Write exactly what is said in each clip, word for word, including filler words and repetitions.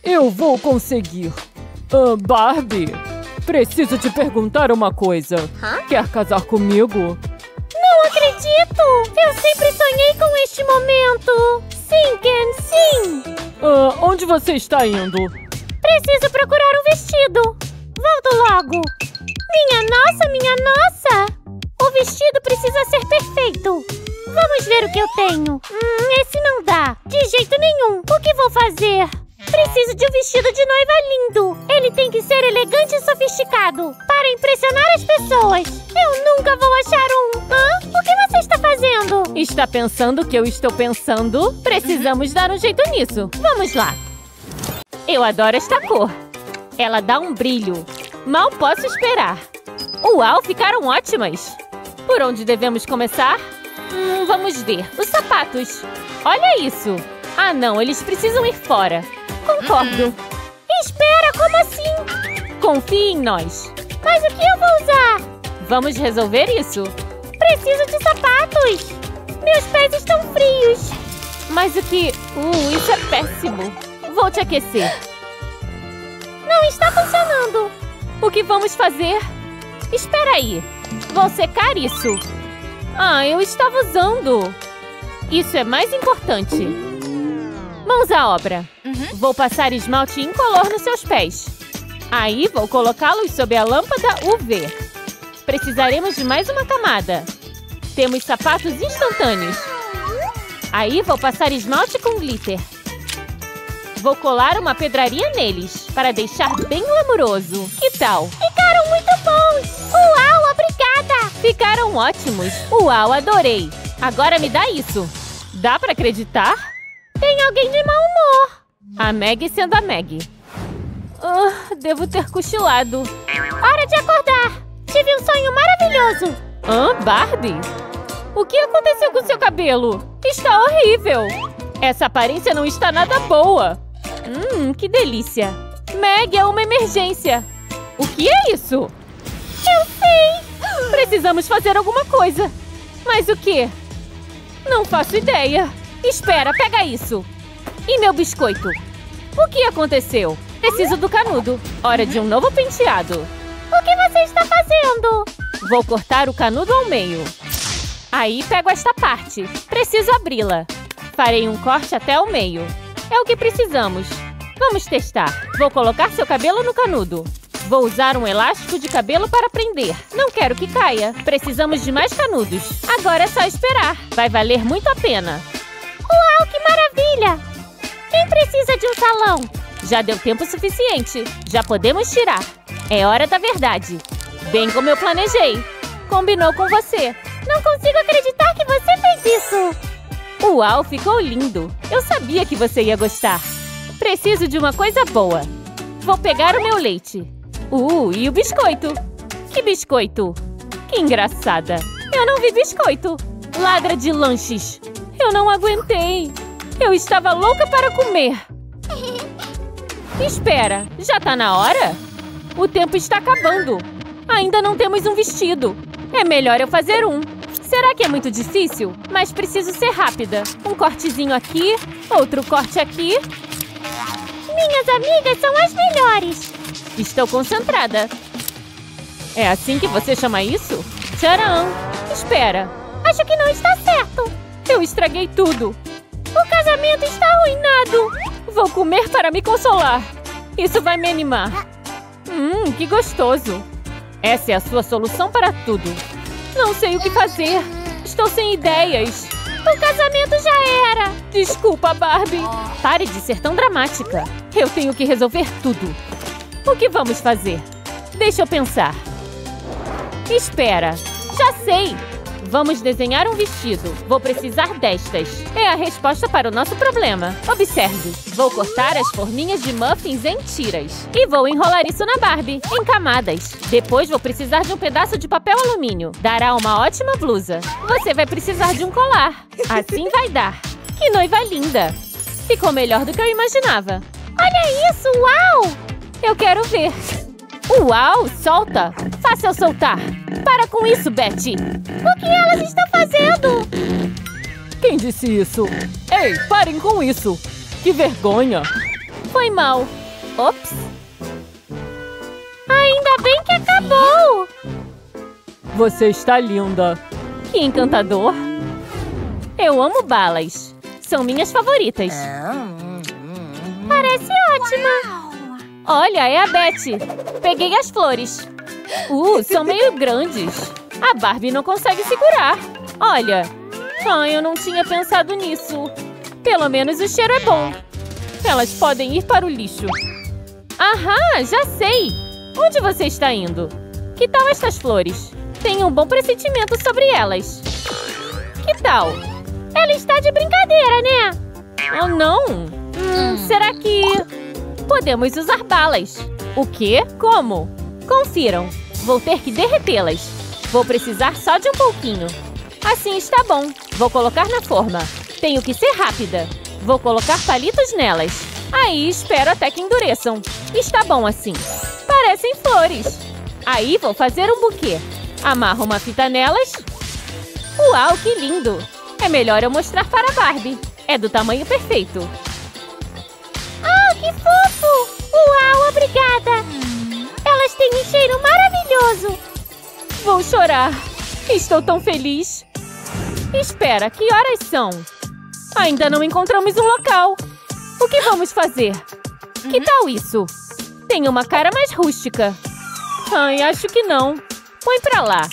Eu vou conseguir. Ah, Barbie, preciso te perguntar uma coisa. Hã? Quer casar comigo? Não acredito! Eu sempre sonhei com este momento! Sim, Ken, sim! Ah, onde você está indo? Preciso procurar um vestido! Volto logo! Minha nossa, minha nossa! O vestido precisa ser perfeito! Vamos ver o que eu tenho! Hum, esse não dá! De jeito nenhum! O que vou fazer? Preciso de um vestido de noiva lindo! Ele tem que ser elegante e sofisticado para impressionar as pessoas! Eu nunca vou achar um! Hã? O que você está fazendo? Está pensando o que eu estou pensando? Precisamos dar um jeito nisso. Vamos lá. Eu adoro esta cor. Ela dá um brilho. Mal posso esperar. Uau, ficaram ótimas! Por onde devemos começar? Hum, vamos ver. Os sapatos. Olha isso. Ah, não. Eles precisam ir fora. Concordo. Espera, como assim? Confie em nós. Mas o que eu vou usar? Vamos resolver isso. Preciso de sapatos. Meus pés estão frios. Mas o que... Uh, isso é péssimo. Vou te aquecer. Não está funcionando. O que vamos fazer? Espera aí. Vou secar isso. Ah, eu estava usando. Isso é mais importante. Mãos à obra. Uhum. Vou passar esmalte incolor nos seus pés. Aí vou colocá-los sob a lâmpada U V. Precisaremos de mais uma camada. Temos sapatos instantâneos. Aí vou passar esmalte com glitter. Vou colar uma pedraria neles, para deixar bem glamouroso. Que tal? Ficaram muito bons! Uau, obrigada! Ficaram ótimos. Uau, adorei. Agora me dá isso. Dá para acreditar? Tem alguém de mau humor. A Meg sendo a Meg. Ah, devo ter cochilado. Hora de acordar. Tive um sonho maravilhoso. Hã, Barbie? O que aconteceu com seu cabelo? Está horrível. Essa aparência não está nada boa. Hum, que delícia. Meg, é uma emergência. O que é isso? Eu sei. Precisamos fazer alguma coisa. Mas o quê? Não faço ideia. Espera, pega isso. E meu biscoito? O que aconteceu? Preciso do canudo. Hora de um novo penteado. O que você está fazendo? Vou cortar o canudo ao meio. Aí pego esta parte. Preciso abri-la. Farei um corte até o meio. É o que precisamos. Vamos testar. Vou colocar seu cabelo no canudo. Vou usar um elástico de cabelo para prender. Não quero que caia. Precisamos de mais canudos. Agora é só esperar. Vai valer muito a pena. Uau, que maravilha! Quem precisa de um salão? Já deu tempo suficiente. Já podemos tirar. É hora da verdade. Bem como eu planejei. Combinou com você. Não consigo acreditar que você fez isso. Uau, ficou lindo. Eu sabia que você ia gostar. Preciso de uma coisa boa. Vou pegar o meu leite. Uh, e o biscoito. Que biscoito? Que engraçada. Eu não vi biscoito. Ladra de lanches. Eu não aguentei. Eu estava louca para comer. Espera, já tá na hora? O tempo está acabando. Ainda não temos um vestido. É melhor eu fazer um. Será que é muito difícil? Mas preciso ser rápida. Um cortezinho aqui, outro corte aqui. Minhas amigas são as melhores. Estou concentrada. É assim que você chama isso? Tcharam! Espera. Acho que não está certo. Eu estraguei tudo. O casamento está arruinado. Vou comer para me consolar. Isso vai me animar. Hum, que gostoso. Essa é a sua solução para tudo. Não sei o que fazer. Estou sem ideias. O casamento já era. Desculpa, Barbie. Pare de ser tão dramática. Eu tenho que resolver tudo. O que vamos fazer? Deixa eu pensar. Espera. Já sei. Vamos desenhar um vestido. Vou precisar destas. É a resposta para o nosso problema. Observe. Vou cortar as forminhas de muffins em tiras. E vou enrolar isso na Barbie, em camadas. Depois vou precisar de um pedaço de papel alumínio. Dará uma ótima blusa. Você vai precisar de um colar. Assim vai dar. Que noiva linda. Ficou melhor do que eu imaginava. Olha isso, uau! Eu quero ver. Uau, solta. Faça eu soltar. Para com isso, Betty. O que elas estão fazendo? Quem disse isso? Ei, parem com isso. Que vergonha. Foi mal. Ops. Ainda bem que acabou. Você está linda. Que encantador. Eu amo balas. São minhas favoritas. Parece ótima. Olha, é a Betty. Peguei as flores. Uh, são meio grandes. A Barbie não consegue segurar. Olha. Ah, eu não tinha pensado nisso. Pelo menos o cheiro é bom. Elas podem ir para o lixo. Aham, já sei. Onde você está indo? Que tal estas flores? Tenho um bom pressentimento sobre elas. Que tal? Ela está de brincadeira, né? Oh, não. Hum, será que... Podemos usar balas. O quê? Como? Confiram. Vou ter que derretê-las. Vou precisar só de um pouquinho. Assim está bom. Vou colocar na forma. Tenho que ser rápida. Vou colocar palitos nelas. Aí espero até que endureçam. Está bom assim. Parecem flores. Aí vou fazer um buquê. Amarro uma fita nelas. Uau, que lindo! É melhor eu mostrar para a Barbie. É do tamanho perfeito. Ah, que fofo! Uau, obrigada! Elas têm um cheiro maravilhoso. Vou chorar. Estou tão feliz. Espera, que horas são? Ainda não encontramos um local. O que vamos fazer? Que tal isso? Tem uma cara mais rústica. Ai, acho que não. Põe pra lá.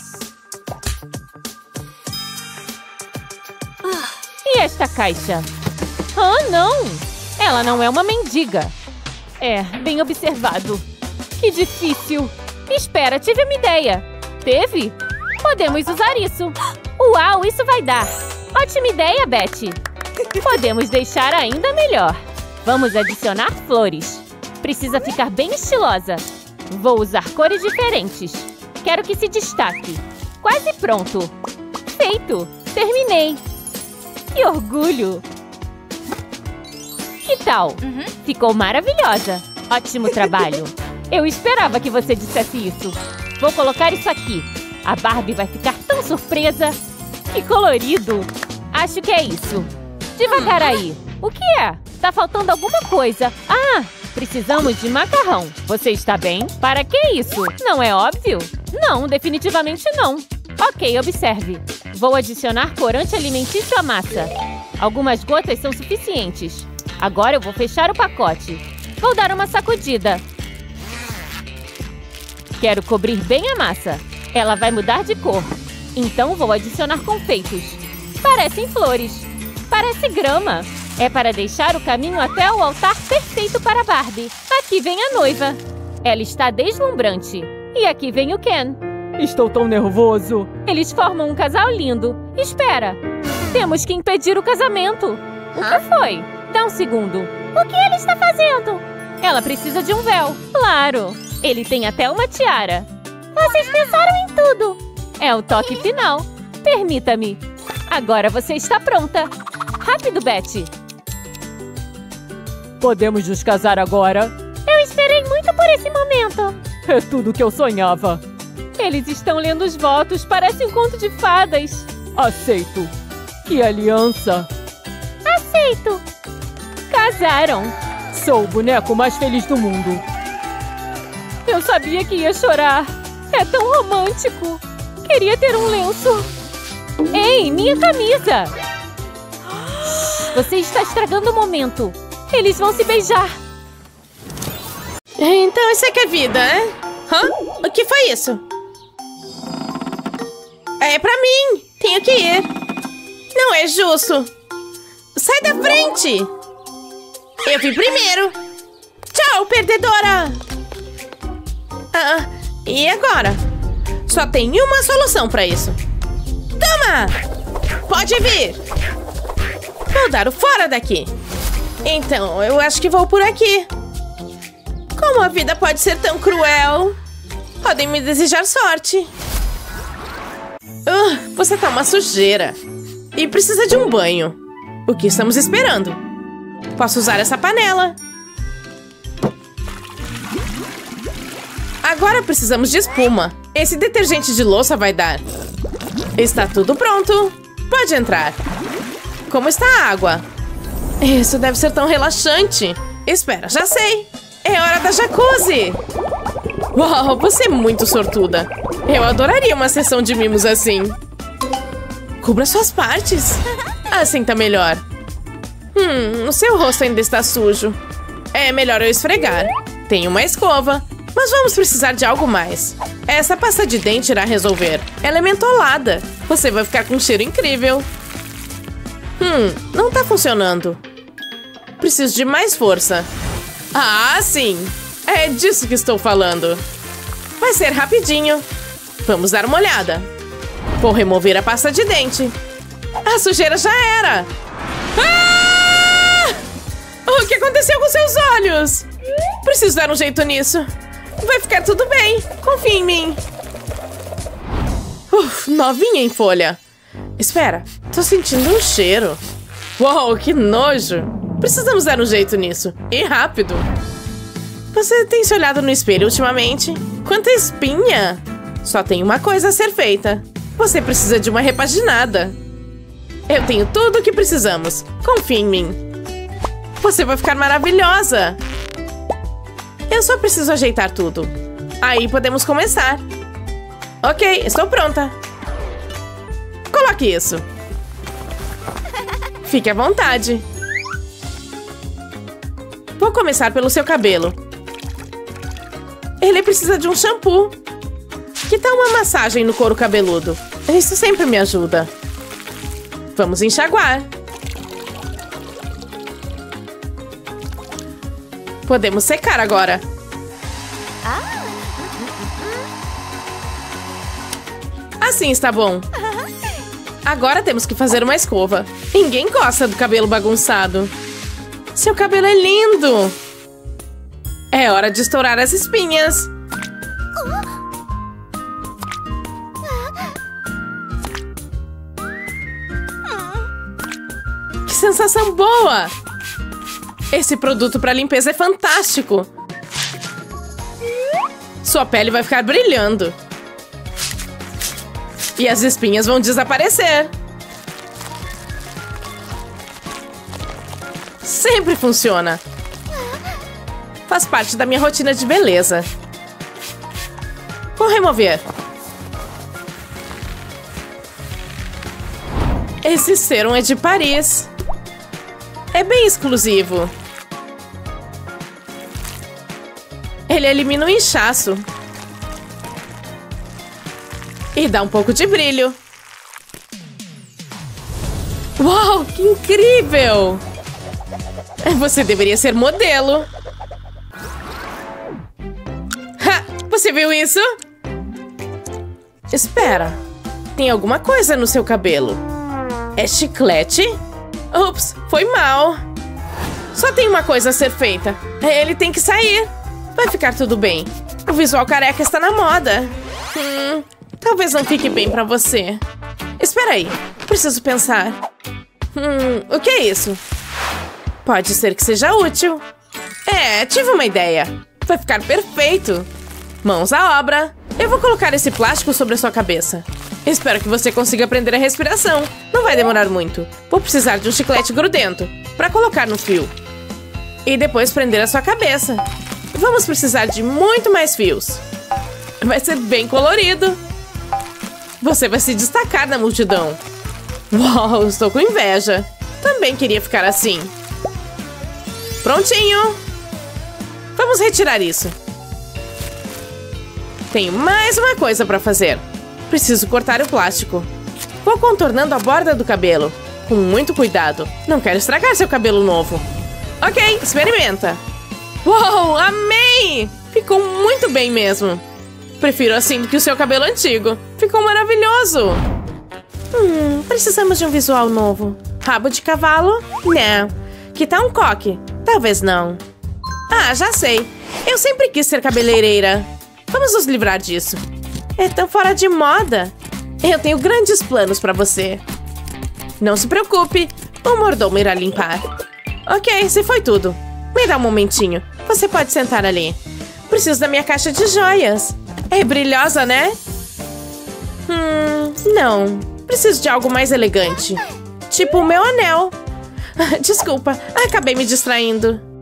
E esta caixa? Ah, não! Ela não é uma mendiga. É, bem observado. Que difícil. Espera, tive uma ideia. Teve? Podemos usar isso. Uau, isso vai dar. Ótima ideia, Betty. Podemos deixar ainda melhor. Vamos adicionar flores. Precisa ficar bem estilosa. Vou usar cores diferentes. Quero que se destaque. Quase pronto. Feito. Terminei. Que orgulho. Que tal? Uhum. Ficou maravilhosa. Ótimo trabalho. Eu esperava que você dissesse isso. Vou colocar isso aqui. A Barbie vai ficar tão surpresa. Que colorido. Acho que é isso. Devagar aí. O que é? Tá faltando alguma coisa. Ah, precisamos de macarrão. Você está bem? Para que isso? Não é óbvio? Não, definitivamente não. Ok, observe. Vou adicionar corante alimentício à massa. Algumas gotas são suficientes. Agora eu vou fechar o pacote. Vou dar uma sacudida. Quero cobrir bem a massa. Ela vai mudar de cor. Então vou adicionar confeitos. Parecem flores. Parece grama. É para deixar o caminho até o altar perfeito para Barbie. Aqui vem a noiva. Ela está deslumbrante. E aqui vem o Ken. Estou tão nervoso. Eles formam um casal lindo. Espera. Temos que impedir o casamento. O que foi? Dá um segundo. O que ele está fazendo? Ela precisa de um véu. Claro. Ele tem até uma tiara. Vocês pensaram em tudo. É o toque final. Permita-me. Agora você está pronta. Rápido, Betty. Podemos nos casar agora? Eu esperei muito por esse momento. É tudo o que eu sonhava. Eles estão lendo os votos. Parece um conto de fadas. Aceito. Que aliança. Aceito. Casaram. Sou o boneco mais feliz do mundo. Eu sabia que ia chorar. É tão romântico. Queria ter um lenço. Ei, minha camisa. Você está estragando o momento. Eles vão se beijar. Então isso é que é vida, é? Hã? O que foi isso? É pra mim. Tenho que ir. Não é justo. Sai da frente. Eu vim primeiro. Tchau, perdedora. Ah, e agora? Só tem uma solução pra isso. Toma! Pode vir. Vou dar o fora daqui. Então, eu acho que vou por aqui. Como a vida pode ser tão cruel? Podem me desejar sorte. Uh, você tá uma sujeira. E precisa de um banho. O que estamos esperando? Posso usar essa panela. Agora precisamos de espuma. Esse detergente de louça vai dar. Está tudo pronto. Pode entrar. Como está a água? Isso deve ser tão relaxante. Espera, já sei! É hora da jacuzzi! Uau, você é muito sortuda! Eu adoraria uma sessão de mimos assim! Cubra suas partes! Assim tá melhor! Hum, o seu rosto ainda está sujo. É melhor eu esfregar. Tenho uma escova, mas vamos precisar de algo mais. Essa pasta de dente irá resolver. Ela é mentolada. Você vai ficar com um cheiro incrível. Hum, não tá funcionando. Preciso de mais força. Ah, sim! É disso que estou falando. Vai ser rapidinho. Vamos dar uma olhada. Vou remover a pasta de dente. A sujeira já era. Ah! O que aconteceu com seus olhos? Preciso dar um jeito nisso. Vai ficar tudo bem. Confia em mim. Uf, novinha em folha. Espera, tô sentindo um cheiro. Uau, que nojo. Precisamos dar um jeito nisso. E rápido. Você tem se olhado no espelho ultimamente? Quanta espinha! Só tem uma coisa a ser feita. Você precisa de uma repaginada. Eu tenho tudo o que precisamos. Confie em mim. Você vai ficar maravilhosa. Eu só preciso ajeitar tudo. Aí podemos começar. Ok, estou pronta. Coloque isso. Fique à vontade. Vou começar pelo seu cabelo. Ele precisa de um shampoo. Que tal uma massagem no couro cabeludo? Isso sempre me ajuda. Vamos enxaguar. Podemos secar agora. Assim está bom. Agora temos que fazer uma escova. Ninguém gosta do cabelo bagunçado. Seu cabelo é lindo. É hora de estourar as espinhas. Que sensação boa! Esse produto para limpeza é fantástico. Sua pele vai ficar brilhando. E as espinhas vão desaparecer. Sempre funciona. Faz parte da minha rotina de beleza. Vou remover. Esse serum é de Paris. É bem exclusivo. Ele elimina o inchaço. E dá um pouco de brilho. Uau, que incrível! Você deveria ser modelo. Ha! Você viu isso? Espera. Tem alguma coisa no seu cabelo. É chiclete? Ups, foi mal. Só tem uma coisa a ser feita. Ele tem que sair. Vai ficar tudo bem. O visual careca está na moda. Hum, talvez não fique bem pra você. Espera aí. Preciso pensar. Hum, o que é isso? Pode ser que seja útil. É, tive uma ideia. Vai ficar perfeito. Mãos à obra. Eu vou colocar esse plástico sobre a sua cabeça. Espero que você consiga aprender a respiração. Não vai demorar muito. Vou precisar de um chiclete grudento para colocar no fio. E depois prender a sua cabeça. Vamos precisar de muito mais fios. Vai ser bem colorido. Você vai se destacar na multidão. Uau, estou com inveja. Também queria ficar assim. Prontinho. Vamos retirar isso. Tenho mais uma coisa para fazer. Preciso cortar o plástico. Vou contornando a borda do cabelo. Com muito cuidado. Não quero estragar seu cabelo novo. Ok, experimenta. Uou, amei! Ficou muito bem mesmo. Prefiro assim do que o seu cabelo antigo. Ficou maravilhoso. Hum, precisamos de um visual novo. Rabo de cavalo? Não. Que tal um coque? Talvez não. Ah, já sei. Eu sempre quis ser cabeleireira. Vamos nos livrar disso. É tão fora de moda. Eu tenho grandes planos pra você. Não se preocupe. O mordomo irá limpar. Ok, se foi tudo. Me dá um momentinho. Você pode sentar ali. Preciso da minha caixa de joias. É brilhosa, né? Hum, não. Preciso de algo mais elegante. Tipo o meu anel. Desculpa, acabei me distraindo.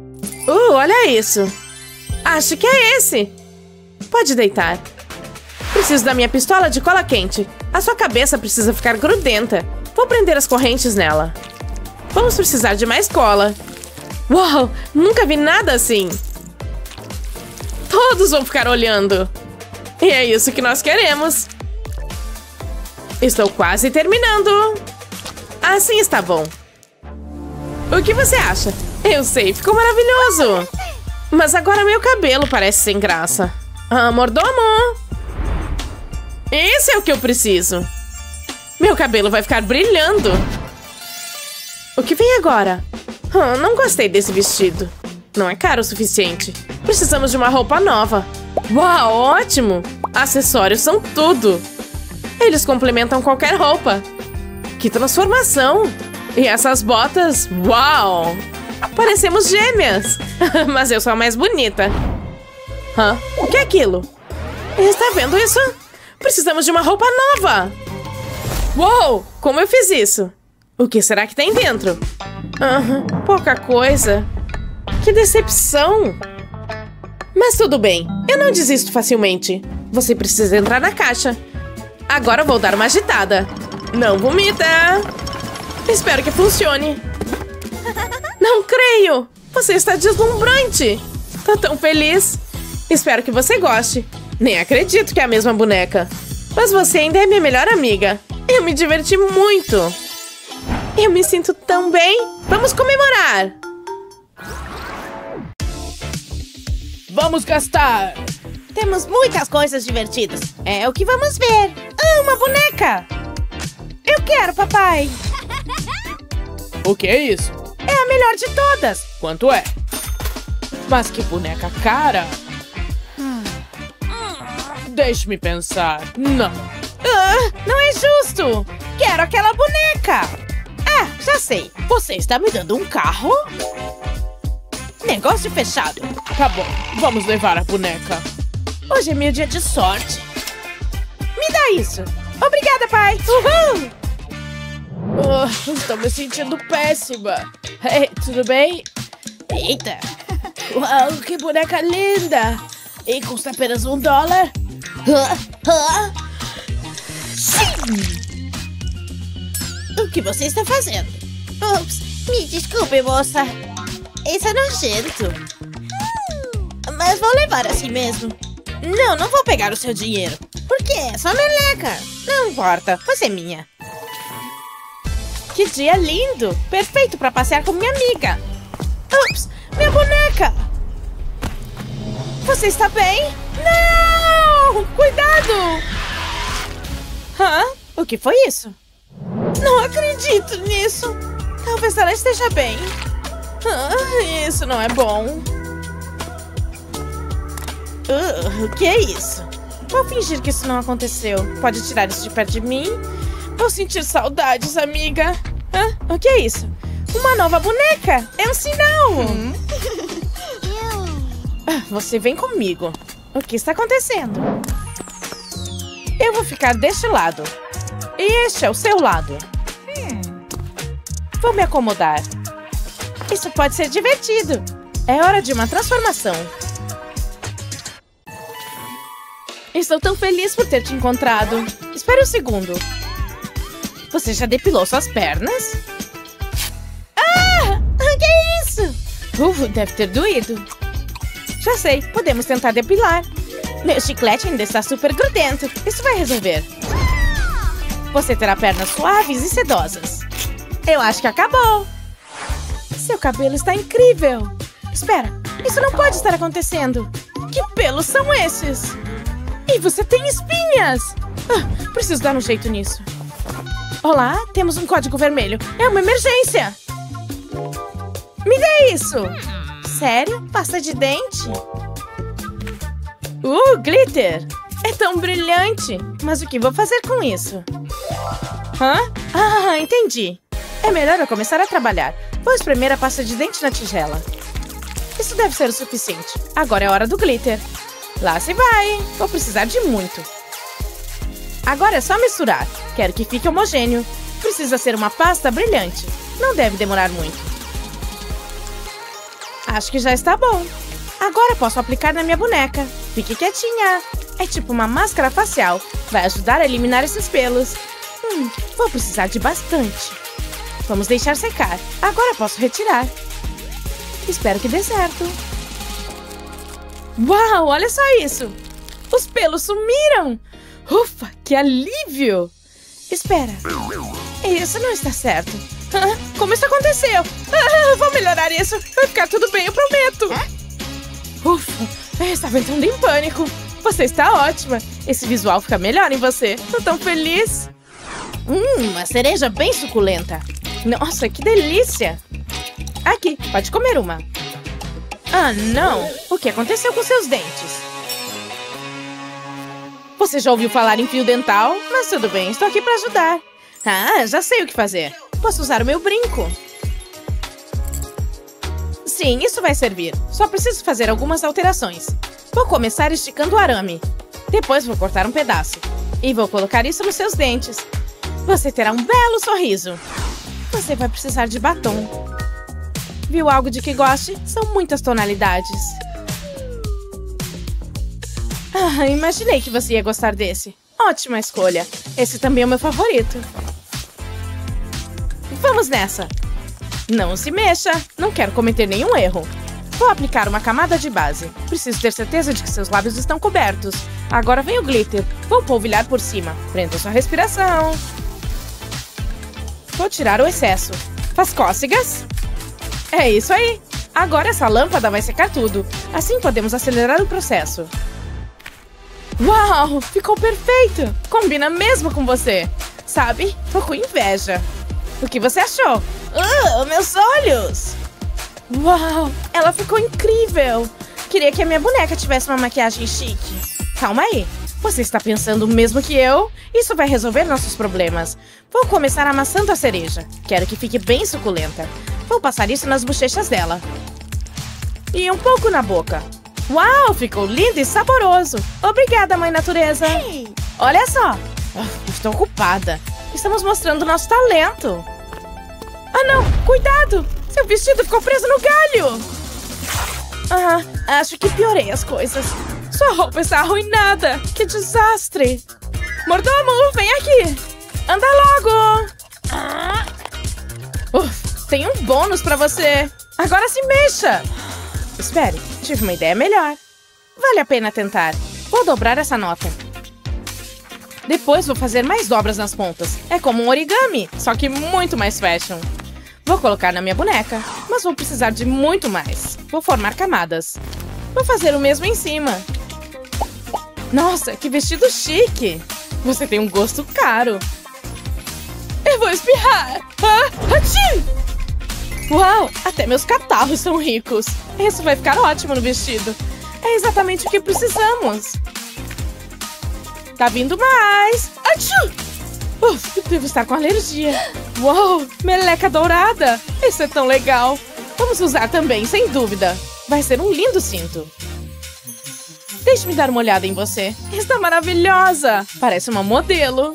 Uh, olha isso. Acho que é esse. Pode deitar. Preciso da minha pistola de cola quente. A sua cabeça precisa ficar grudenta. Vou prender as correntes nela. Vamos precisar de mais cola. Uau, nunca vi nada assim. Todos vão ficar olhando. E é isso que nós queremos. Estou quase terminando. Assim está bom. O que você acha? Eu sei, ficou maravilhoso. Mas agora meu cabelo parece sem graça. Ah, mordomo! Esse é o que eu preciso. Meu cabelo vai ficar brilhando. O que vem agora? Ah, não gostei desse vestido. Não é caro o suficiente. Precisamos de uma roupa nova. Uau, ótimo! Acessórios são tudo. Eles complementam qualquer roupa. Que transformação! E essas botas, uau! Parecemos gêmeas. Mas eu sou a mais bonita. Hã? O que é aquilo? Está vendo isso? Precisamos de uma roupa nova. Uou! Como eu fiz isso? O que será que tem dentro? Aham, pouca coisa. Que decepção. Mas tudo bem, eu não desisto facilmente. Você precisa entrar na caixa. Agora vou dar uma agitada. Não vomita. Espero que funcione. Não creio. Você está deslumbrante. Tá tão feliz. Espero que você goste. Nem acredito que é a mesma boneca. Mas você ainda é minha melhor amiga. Eu me diverti muito. Eu me sinto tão bem. Vamos comemorar. Vamos gastar. Temos muitas coisas divertidas. É o que vamos ver. Ah, uma boneca. Eu quero, papai. O que é isso? É a melhor de todas. Quanto é? Mas que boneca cara. Hum. Deixe-me pensar. Não. Ah, não é justo. Quero aquela boneca. Ah, já sei. Você está me dando um carro? Negócio fechado. Tá bom, vamos levar a boneca. Hoje é meu dia de sorte. Me dá isso. Obrigada, pai. Uhul! Oh, estou me sentindo péssima. Ei, tudo bem? Eita. Uau, que boneca linda. E custa apenas um dólar? Uh, uh. Sim! O que você está fazendo? Ups, me desculpe, moça. Isso é nojento. Mas vou levar assim mesmo. Não, não vou pegar o seu dinheiro. Por quê? É só meleca. Não importa, você é minha. Que dia lindo! Perfeito para passear com minha amiga. Ups, minha boneca! Você está bem? Não! Cuidado! Hã? O que foi isso? Não acredito nisso. Talvez ela esteja bem. Ah, isso não é bom. Uh, o que é isso? Vou fingir que isso não aconteceu. Pode tirar isso de perto de mim? Vou sentir saudades, amiga. Ah, o que é isso? Uma nova boneca! É um sinal! Hum. Ah, você vem comigo. O que está acontecendo? Eu vou ficar deste lado. E este é o seu lado. Vou me acomodar. Isso pode ser divertido. É hora de uma transformação. Estou tão feliz por ter te encontrado. Espere um segundo. Você já depilou suas pernas? Ah! Que é isso? Uh, deve ter doído. Já sei, podemos tentar depilar. Meu chiclete ainda está super grudento. Isso vai resolver. Você terá pernas suaves e sedosas. Eu acho que acabou. Seu cabelo está incrível. Espera, isso não pode estar acontecendo. Que pelos são esses? E você tem espinhas. Ah, preciso dar um jeito nisso. Olá, temos um código vermelho. É uma emergência. Me dê isso. Sério? Pasta de dente? Uh, glitter. É tão brilhante. Mas o que vou fazer com isso? Hã? Ah, entendi. É melhor eu começar a trabalhar. Vou espremer a pasta de dente na tigela. Isso deve ser o suficiente. Agora é hora do glitter. Lá se vai. Vou precisar de muito. Agora é só misturar. Quero que fique homogêneo. Precisa ser uma pasta brilhante. Não deve demorar muito. Acho que já está bom. Agora posso aplicar na minha boneca. Fique quietinha. É tipo uma máscara facial. Vai ajudar a eliminar esses pelos. Hum, vou precisar de bastante. Vamos deixar secar. Agora posso retirar. Espero que dê certo. Uau, olha só isso. Os pelos sumiram. Ufa, que alívio. Espera. Isso não está certo. Ah, como isso aconteceu? Ah, vou melhorar isso. Vai ficar tudo bem, eu prometo. Ufa, eu estava entrando em pânico. Você está ótima. Esse visual fica melhor em você. Tô tão feliz. Hum, uma cereja bem suculenta. Nossa, que delícia. Aqui, pode comer uma. Ah, não. O que aconteceu com seus dentes? Você já ouviu falar em fio dental? Mas tudo bem, estou aqui para ajudar. Ah, já sei o que fazer. Posso usar o meu brinco. Sim, isso vai servir. Só preciso fazer algumas alterações. Vou começar esticando o arame. Depois vou cortar um pedaço. E vou colocar isso nos seus dentes. Você terá um belo sorriso. Você vai precisar de batom. Viu algo de que goste? São muitas tonalidades. Ah, imaginei que você ia gostar desse. Ótima escolha. Esse também é o meu favorito. Vamos nessa. Não se mexa. Não quero cometer nenhum erro. Vou aplicar uma camada de base. Preciso ter certeza de que seus lábios estão cobertos. Agora vem o glitter. Vou polvilhar por cima. Prenda sua respiração. Vou tirar o excesso. Faz cócegas? É isso aí. Agora essa lâmpada vai secar tudo. Assim podemos acelerar o processo. Uau! Ficou perfeito! Combina mesmo com você. Sabe? Tô com inveja. O que você achou? Uh, meus olhos! Uau! Ela ficou incrível! Queria que a minha boneca tivesse uma maquiagem chique. Calma aí. Você está pensando o mesmo que eu? Isso vai resolver nossos problemas. Vou começar amassando a cereja. Quero que fique bem suculenta. Vou passar isso nas bochechas dela. E um pouco na boca. Uau, ficou lindo e saboroso. Obrigada, mãe natureza. Hey. Olha só. Oh, estou ocupada. Estamos mostrando nosso talento. Ah, não. Cuidado. Seu vestido ficou preso no galho. Ah, acho que piorei as coisas. Sua roupa está arruinada. Que desastre. Mordomo, vem aqui. Anda logo. Ah. Uf. Tem um bônus pra você. Agora se mexa. Espere, tive uma ideia melhor. Vale a pena tentar. Vou dobrar essa nota. Depois vou fazer mais dobras nas pontas. É como um origami, só que muito mais fashion. Vou colocar na minha boneca, mas vou precisar de muito mais. Vou formar camadas. Vou fazer o mesmo em cima. Nossa, que vestido chique. Você tem um gosto caro. Eu vou espirrar. Ah, atchim! Uau, até meus catarros são ricos. Isso vai ficar ótimo no vestido. É exatamente o que precisamos. Tá vindo mais. Atchim! Uf, eu devo estar com alergia. Uau, meleca dourada. Isso é tão legal. Vamos usar também, sem dúvida. Vai ser um lindo cinto. Deixe-me dar uma olhada em você. Está maravilhosa. Parece uma modelo.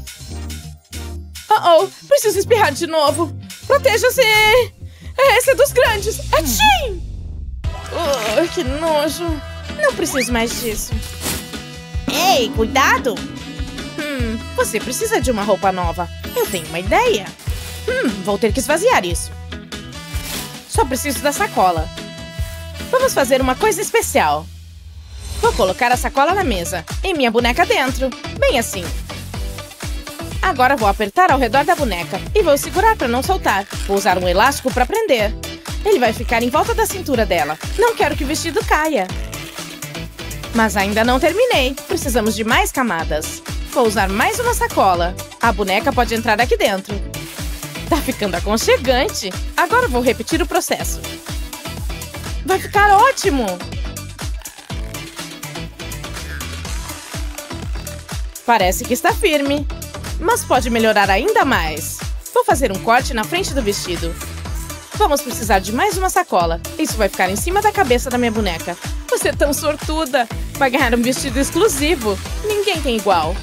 Oh, oh, preciso espirrar de novo. Proteja-se. Esse é dos grandes. Atchim! Oh, que nojo. Não preciso mais disso. Ei, cuidado. Hum, você precisa de uma roupa nova. Eu tenho uma ideia. Hum, vou ter que esvaziar isso. Só preciso da sacola. Vamos fazer uma coisa especial. Vou colocar a sacola na mesa e minha boneca dentro. Bem assim. Agora vou apertar ao redor da boneca e vou segurar para não soltar. Vou usar um elástico para prender. Ele vai ficar em volta da cintura dela. Não quero que o vestido caia. Mas ainda não terminei. Precisamos de mais camadas. Vou usar mais uma sacola. A boneca pode entrar aqui dentro. Tá ficando aconchegante. Agora vou repetir o processo. Vai ficar ótimo! Parece que está firme. Mas pode melhorar ainda mais. Vou fazer um corte na frente do vestido. Vamos precisar de mais uma sacola. Isso vai ficar em cima da cabeça da minha boneca. Você é tão sortuda. Vai ganhar um vestido exclusivo. Ninguém tem igual.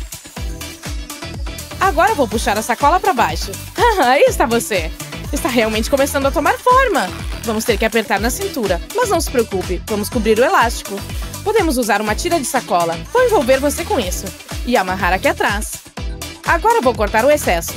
Agora vou puxar a sacola para baixo. Ah, aí está você. Está realmente começando a tomar forma. vamos ter que apertar na cintura. Mas não se preocupe, vamos cobrir o elástico. Podemos usar uma tira de sacola. Vou envolver você com isso. E amarrar aqui atrás. Agora vou cortar o excesso.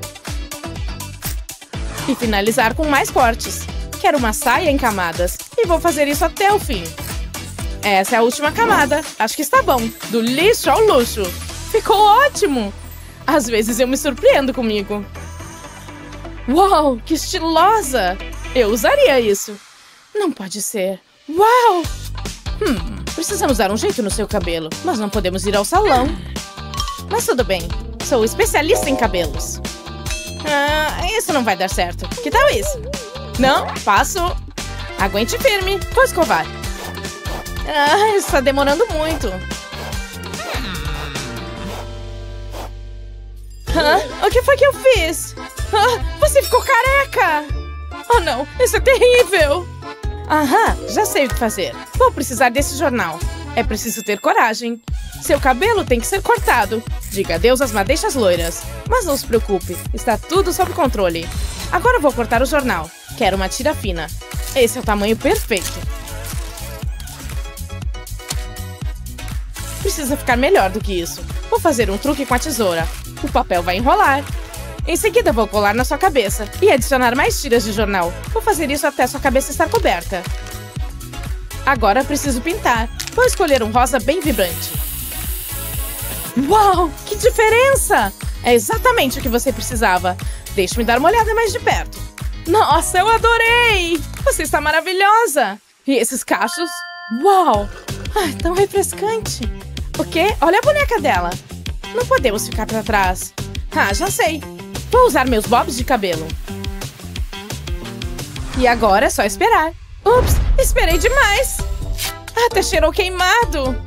E finalizar com mais cortes. Quero uma saia em camadas. E vou fazer isso até o fim. Essa é a última camada. Acho que está bom. Do lixo ao luxo. Ficou ótimo! Às vezes eu me surpreendo comigo. Uau, que estilosa! Eu usaria isso. Não pode ser. Uau! Hum, precisamos dar um jeito no seu cabelo. Mas não podemos ir ao salão. Mas tudo bem. Sou especialista em cabelos. Ah, isso não vai dar certo. Que tal isso? Não, passo. Aguente firme. Vou escovar. Ah, está demorando muito. Ah, o que foi que eu fiz? Ah, você ficou careca! Oh não, isso é terrível! Aham, já sei o que fazer. Vou precisar desse jornal. É preciso ter coragem. Seu cabelo tem que ser cortado. Diga adeus às madeixas loiras. Mas não se preocupe, está tudo sob controle. Agora vou cortar o jornal. Quero uma tira fina. Esse é o tamanho perfeito. Precisa ficar melhor do que isso. Vou fazer um truque com a tesoura. O papel vai enrolar. Em seguida vou colar na sua cabeça e adicionar mais tiras de jornal. Vou fazer isso até sua cabeça estar coberta. Agora preciso pintar. Vou escolher um rosa bem vibrante. Uau, que diferença! É exatamente o que você precisava. Deixe-me dar uma olhada mais de perto. Nossa, eu adorei! Você está maravilhosa! E esses cachos? Uau! Ai, tão refrescante. O quê? Olha a boneca dela. Não podemos ficar para trás. Ah, já sei. Vou usar meus bobs de cabelo. E agora é só esperar. Ups, esperei demais. Até cheirou queimado.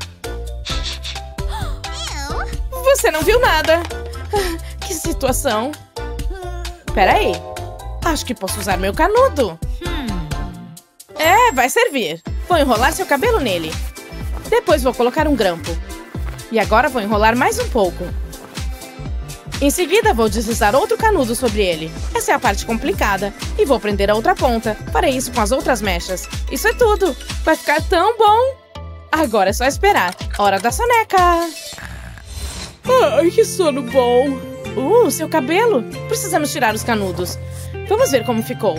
Você não viu nada. Ah, que situação. Peraí. Acho que posso usar meu canudo. É, vai servir. Vou enrolar seu cabelo nele. Depois vou colocar um grampo. E agora vou enrolar mais um pouco. Em seguida, vou deslizar outro canudo sobre ele. Essa é a parte complicada. E vou prender a outra ponta. Farei isso com as outras mechas. Isso é tudo. Vai ficar tão bom. Agora é só esperar. Hora da soneca. Ai, que sono bom. Uh, seu cabelo. Precisamos tirar os canudos. Vamos ver como ficou.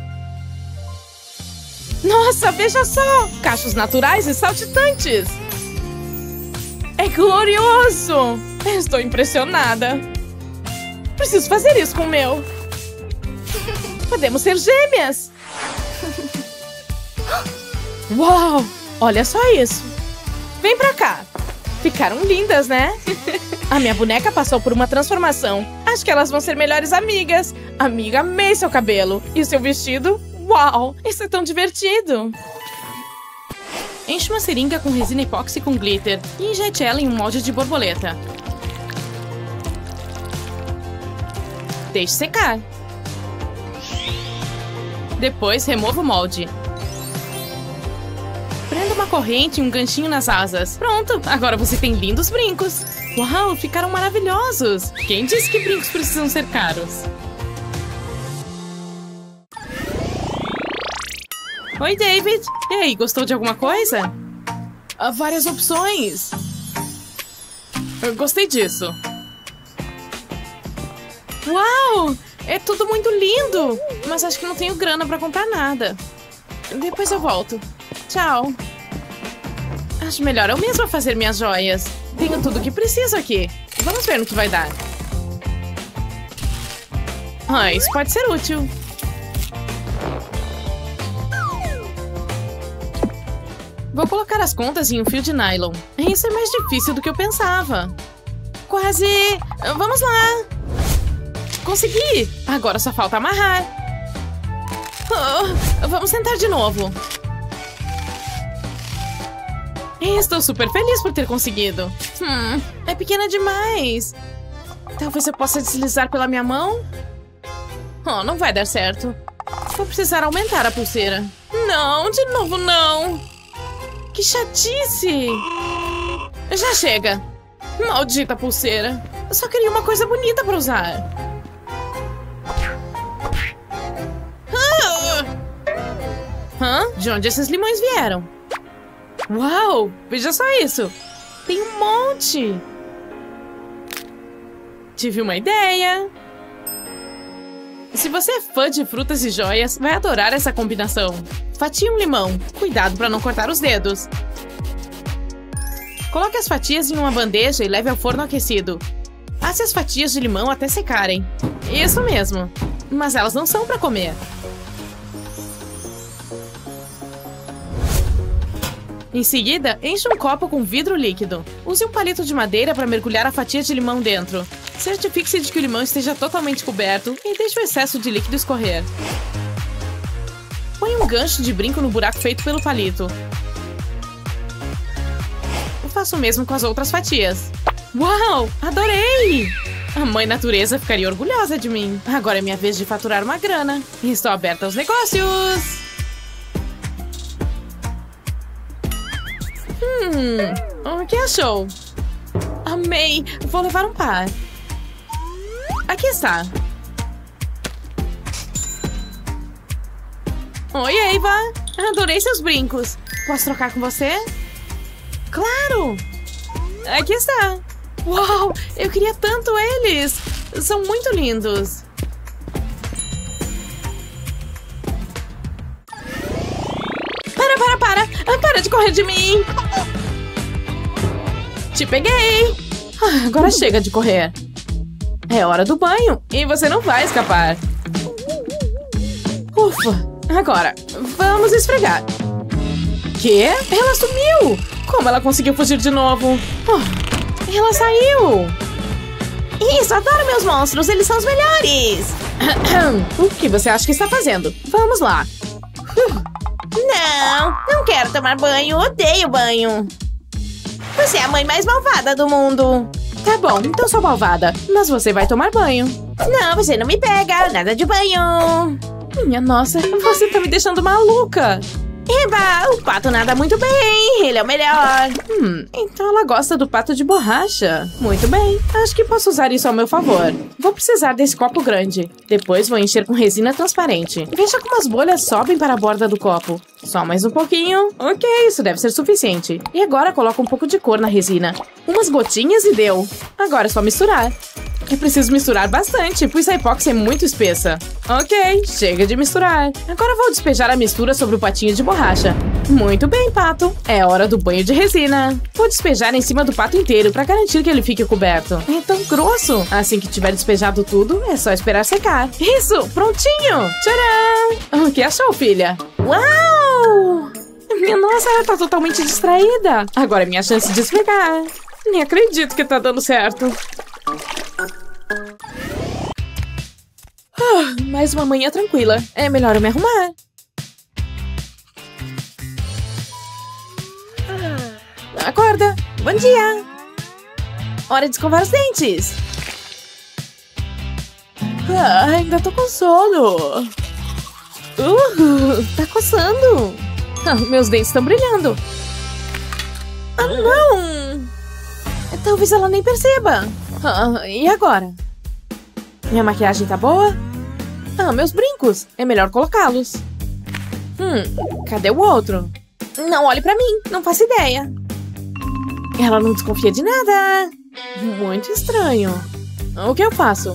Nossa, veja só. Cachos naturais e saltitantes. É glorioso. Estou impressionada. Preciso fazer isso com o meu. Podemos ser gêmeas. Uau! Olha só isso. Vem pra cá. Ficaram lindas, né? A minha boneca passou por uma transformação. Acho que elas vão ser melhores amigas. Amiga, amei seu cabelo. E o seu vestido? Uau! Isso é tão divertido. Enche uma seringa com resina epóxi com glitter e injete ela em um molde de borboleta. Deixe secar. Depois, remova o molde. Prenda uma corrente e um ganchinho nas asas. Pronto, agora você tem lindos brincos. Uau, ficaram maravilhosos. Quem disse que brincos precisam ser caros? Oi, David. E aí, gostou de alguma coisa? Há várias opções. Eu gostei disso. Uau! É tudo muito lindo! Mas acho que não tenho grana pra comprar nada. Depois eu volto. Tchau. Acho melhor eu mesma fazer minhas joias. Tenho tudo o que preciso aqui. Vamos ver no que vai dar. Ah, isso pode ser útil. Vou colocar as contas em um fio de nylon. Isso é mais difícil do que eu pensava. Quase... Vamos lá! Consegui! Agora só falta amarrar. Oh, vamos tentar de novo. Estou super feliz por ter conseguido. Hum, é pequena demais. Talvez eu possa deslizar pela minha mão? Oh, não vai dar certo. Vou precisar aumentar a pulseira. Não, de novo não. Que chatice. Já chega. Maldita pulseira. Eu só queria uma coisa bonita para usar. Hã? De onde esses limões vieram? Uau! Veja só isso! Tem um monte! Tive uma ideia! Se você é fã de frutas e joias, vai adorar essa combinação. Fatie um limão. Cuidado para não cortar os dedos. Coloque as fatias em uma bandeja e leve ao forno aquecido. Asse as fatias de limão até secarem. Isso mesmo. Mas elas não são para comer. Em seguida, encha um copo com vidro líquido. Use um palito de madeira para mergulhar a fatia de limão dentro. Certifique-se de que o limão esteja totalmente coberto e deixe o excesso de líquido escorrer. Põe um gancho de brinco no buraco feito pelo palito. Faço o mesmo com as outras fatias. Uau! Adorei! A mãe natureza ficaria orgulhosa de mim. Agora é minha vez de faturar uma grana. Estou aberta aos negócios! Hum, o que achou? Amei! Vou levar um par. Aqui está. Oi, Eva! Adorei seus brincos. Posso trocar com você? Claro! Aqui está. Uau! Eu queria tanto eles! São muito lindos. Para, para, para! Para de correr de mim! Te peguei! Ah, agora chega de correr. É hora do banho e você não vai escapar. Ufa! Agora, vamos esfregar. Quê? Ela sumiu! Como ela conseguiu fugir de novo? Oh, ela saiu! Isso, adoro meus monstros, eles são os melhores! O que você acha que está fazendo? Vamos lá. Não, não quero tomar banho, odeio banho. Você é a mãe mais malvada do mundo. Tá bom, então sou malvada, mas você vai tomar banho. Não, você não me pega, nada de banho. Minha nossa, você tá me deixando maluca. Eba, o pato nada muito bem, ele é o melhor. Hum, então ela gosta do pato de borracha. Muito bem, acho que posso usar isso ao meu favor. Vou precisar desse copo grande. Depois vou encher com resina transparente. Veja como as bolhas sobem para a borda do copo. Só mais um pouquinho. Ok, isso deve ser suficiente. E agora coloco um pouco de cor na resina. Umas gotinhas e deu. Agora é só misturar. É preciso misturar bastante, pois a epóxi é muito espessa. Ok, chega de misturar. Agora vou despejar a mistura sobre o patinho de borracha. Muito bem, pato. É hora do banho de resina. Vou despejar em cima do pato inteiro para garantir que ele fique coberto. É tão grosso. Assim que tiver despejado tudo, é só esperar secar. Isso, prontinho. Tcharam! O que achou, filha? Uau! Minha nossa, ela tá totalmente distraída. Agora é minha chance de esfregar. Nem acredito que tá dando certo. Ah, mais uma manhã tranquila. É melhor eu me arrumar. Acorda. Bom dia. Hora de escovar os dentes. Ah, ainda tô com sono. Uh, tá coçando. Ah, meus dentes estão brilhando. Ah, não. Talvez ela nem perceba. Ah, e agora? Minha maquiagem tá boa? Ah, meus brincos. É melhor colocá-los. Hum, cadê o outro? Não olhe pra mim, não faço ideia. Ela não desconfia de nada. Muito estranho. O que eu faço?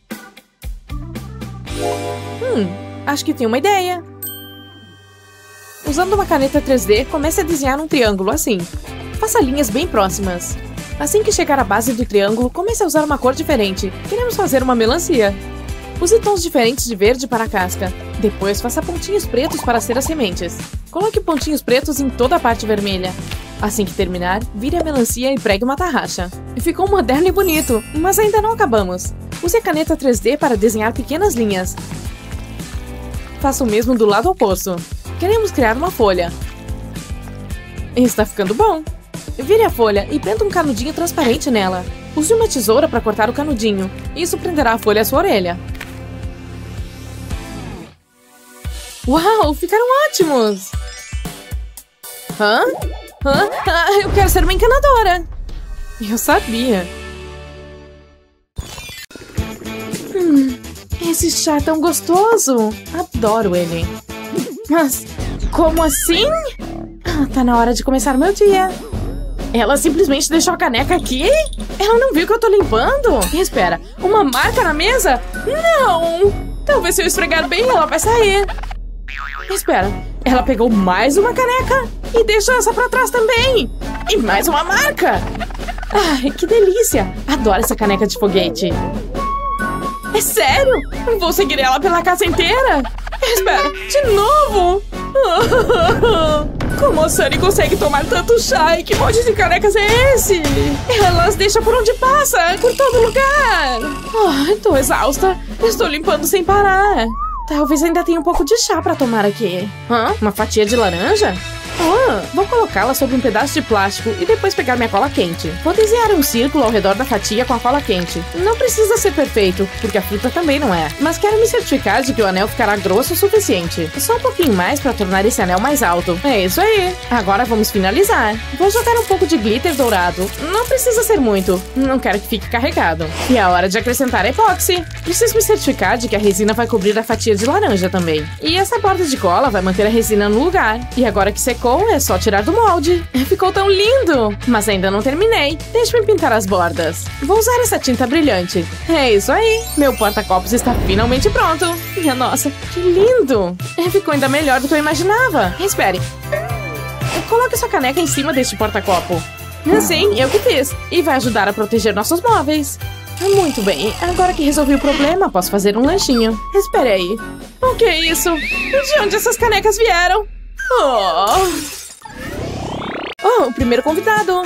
Hum, acho que tenho uma ideia. Usando uma caneta três D, comece a desenhar um triângulo assim. Faça linhas bem próximas. Assim que chegar à base do triângulo, comece a usar uma cor diferente. Queremos fazer uma melancia. Use tons diferentes de verde para a casca. Depois, faça pontinhos pretos para ser as sementes. Coloque pontinhos pretos em toda a parte vermelha. Assim que terminar, vire a melancia e pregue uma tarraxa. Ficou moderno e bonito, mas ainda não acabamos. Use a caneta três D para desenhar pequenas linhas. Faça o mesmo do lado oposto. Queremos criar uma folha. Está ficando bom. Vire a folha e prenda um canudinho transparente nela. Use uma tesoura para cortar o canudinho. Isso prenderá a folha à sua orelha. Uau, ficaram ótimos! Hã? Hã? Ah, eu quero ser uma encanadora! Eu sabia. Hum, esse chá é tão gostoso! Adoro ele. Mas Como assim? Ah, tá na hora de começar meu dia. Ela simplesmente deixou a caneca aqui? Ela não viu que eu tô limpando? Espera, uma marca na mesa? Não! Talvez se eu esfregar bem, ela vai sair. Espera, ela pegou mais uma caneca e deixou essa pra trás também. E mais uma marca. Ai, que delícia. Adoro essa caneca de foguete. É sério? Vou seguir ela pela casa inteira? Espera, de novo? Como a Sunny consegue tomar tanto chá e que monte de canecas é esse? Elas deixam por onde passa, por todo lugar. Oh, tô exausta. Estou limpando sem parar. Talvez ainda tenha um pouco de chá pra tomar aqui. Hã? Uma fatia de laranja? Ah, vou colocá-la sobre um pedaço de plástico e depois pegar minha cola quente. Vou desenhar um círculo ao redor da fatia com a cola quente. Não precisa ser perfeito, porque a fruta também não é. Mas quero me certificar de que o anel ficará grosso o suficiente. Só um pouquinho mais para tornar esse anel mais alto. É isso aí. Agora vamos finalizar. Vou jogar um pouco de glitter dourado. Não precisa ser muito. Não quero que fique carregado. E é a hora de acrescentar a epóxi. Preciso me certificar de que a resina vai cobrir a fatia de laranja também. E essa borda de cola vai manter a resina no lugar. E agora que secou, é só tirar do molde. Ficou tão lindo! Mas ainda não terminei. Deixa-me pintar as bordas. Vou usar essa tinta brilhante. É isso aí. Meu porta-copos está finalmente pronto. Minha nossa, que lindo! Ficou ainda melhor do que eu imaginava. Espere. Coloque sua caneca em cima deste porta-copo. Sim, eu que fiz. E vai ajudar a proteger nossos móveis. Muito bem, agora que resolvi o problema, posso fazer um lanchinho. Espere aí. O que é isso? De onde essas canecas vieram? Oh. Oh, o primeiro convidado.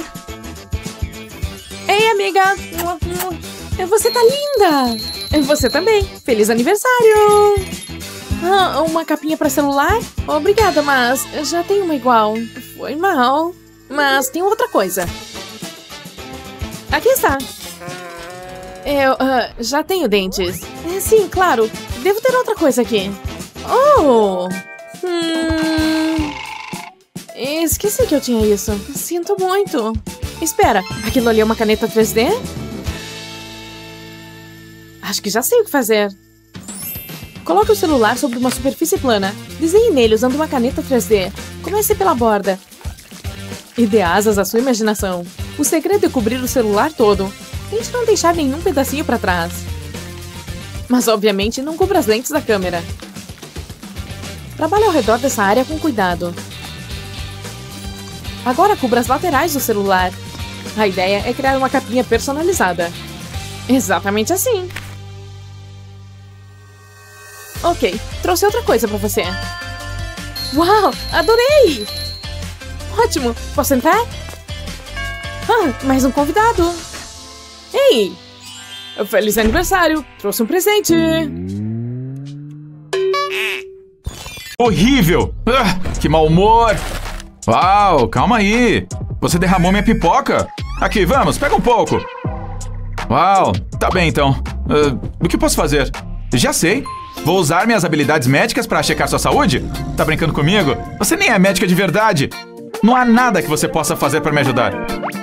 Ei, amiga. Você tá linda. Você também. Feliz aniversário. Ah, uma capinha pra celular? Obrigada, mas já tenho uma igual. Foi mal. Mas tem outra coisa. Aqui está. Eu uh, já tenho dentes. É, sim, claro. Devo ter outra coisa aqui. Oh! Hum... Esqueci que eu tinha isso. Sinto muito. Espera, aquilo ali é uma caneta três D? Acho que já sei o que fazer. Coloque o celular sobre uma superfície plana. Desenhe nele usando uma caneta três D. Comece pela borda. E dê asas à sua imaginação. O segredo é cobrir o celular todo. Tente não deixar nenhum pedacinho para trás. Mas, obviamente, não cubra as lentes da câmera. Trabalhe ao redor dessa área com cuidado. Agora cubra as laterais do celular. A ideia é criar uma capinha personalizada. Exatamente assim. Ok, trouxe outra coisa para você. Uau, adorei! Ótimo, posso entrar? Ah, mais um convidado. Ei! Feliz aniversário! Trouxe um presente! Horrível! Ah, que mau humor! Uau, calma aí! Você derramou minha pipoca! Aqui, vamos, pega um pouco! Uau, tá bem então. Uh, o que posso fazer? Já sei! Vou usar minhas habilidades médicas pra checar sua saúde? Tá brincando comigo? Você nem é médica de verdade! Não há nada que você possa fazer pra me ajudar.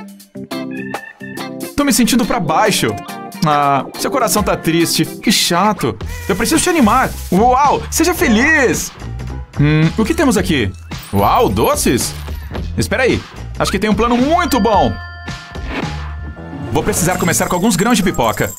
Tô me sentindo pra baixo. Ah, seu coração tá triste. Que chato. Eu preciso te animar. Uau, seja feliz. Hum, o que temos aqui? Uau, doces? Espera aí. Acho que tem um plano muito bom. Vou precisar começar com alguns grãos de pipoca.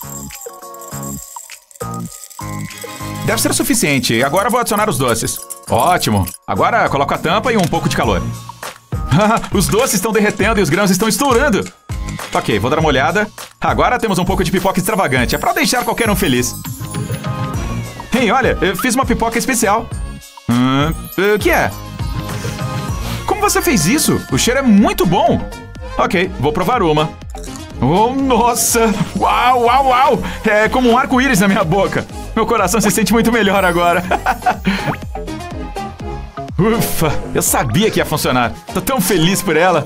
Deve ser o suficiente. Agora vou adicionar os doces. Ótimo. Agora coloco a tampa e um pouco de calor. Os doces estão derretendo e os grãos estão estourando. Ok, vou dar uma olhada. Agora temos um pouco de pipoca extravagante. É pra deixar qualquer um feliz. Ei, olha, eu fiz uma pipoca especial. Hum, o que é? Como você fez isso? O cheiro é muito bom. Ok, vou provar uma. Oh, nossa! Uau, uau, uau! É como um arco-íris na minha boca. Meu coração se sente muito melhor agora. Ufa, eu sabia que ia funcionar. Tô tão feliz por ela.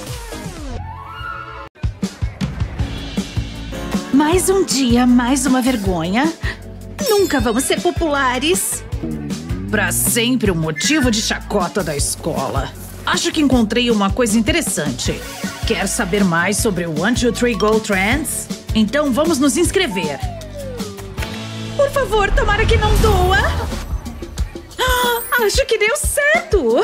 Mais um dia, mais uma vergonha. Nunca vamos ser populares. Pra sempre um motivo de chacota da escola. Acho que encontrei uma coisa interessante. Quer saber mais sobre o One, Two, Three Go Trends? Então vamos nos inscrever. Por favor, tomara que não doa. Acho que deu certo!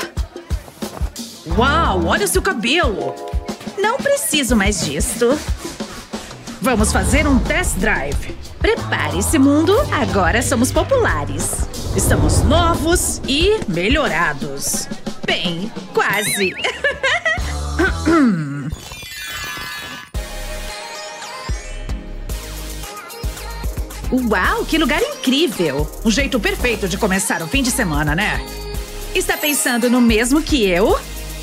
Uau, olha o seu cabelo! Não preciso mais disto. Vamos fazer um test drive. Prepare-se, mundo. Agora somos populares. Estamos novos e melhorados. Bem, quase. Uau, que lugar incrível! Um jeito perfeito de começar o fim de semana, né? Está pensando no mesmo que eu?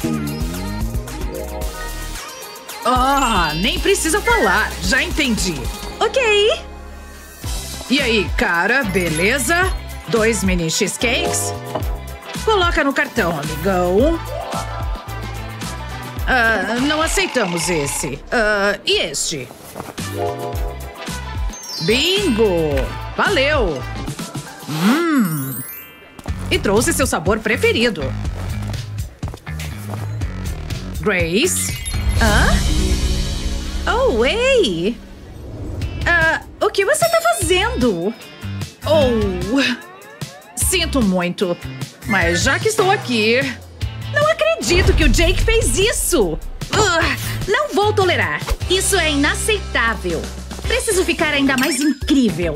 Ah, nem precisa falar, já entendi. Ok. E aí, cara, beleza? Dois mini cheesecakes? Coloca no cartão, amigão. Ah, não aceitamos esse. Ah, e este? Bingo! Valeu! Hum! E trouxe seu sabor preferido. Grace? Hã? Oh, ei! Ah, o que você tá fazendo? Oh! Sinto muito. Mas já que estou aqui... Não acredito que o Jake fez isso! Uh, não vou tolerar. Isso é inaceitável. Preciso ficar ainda mais incrível.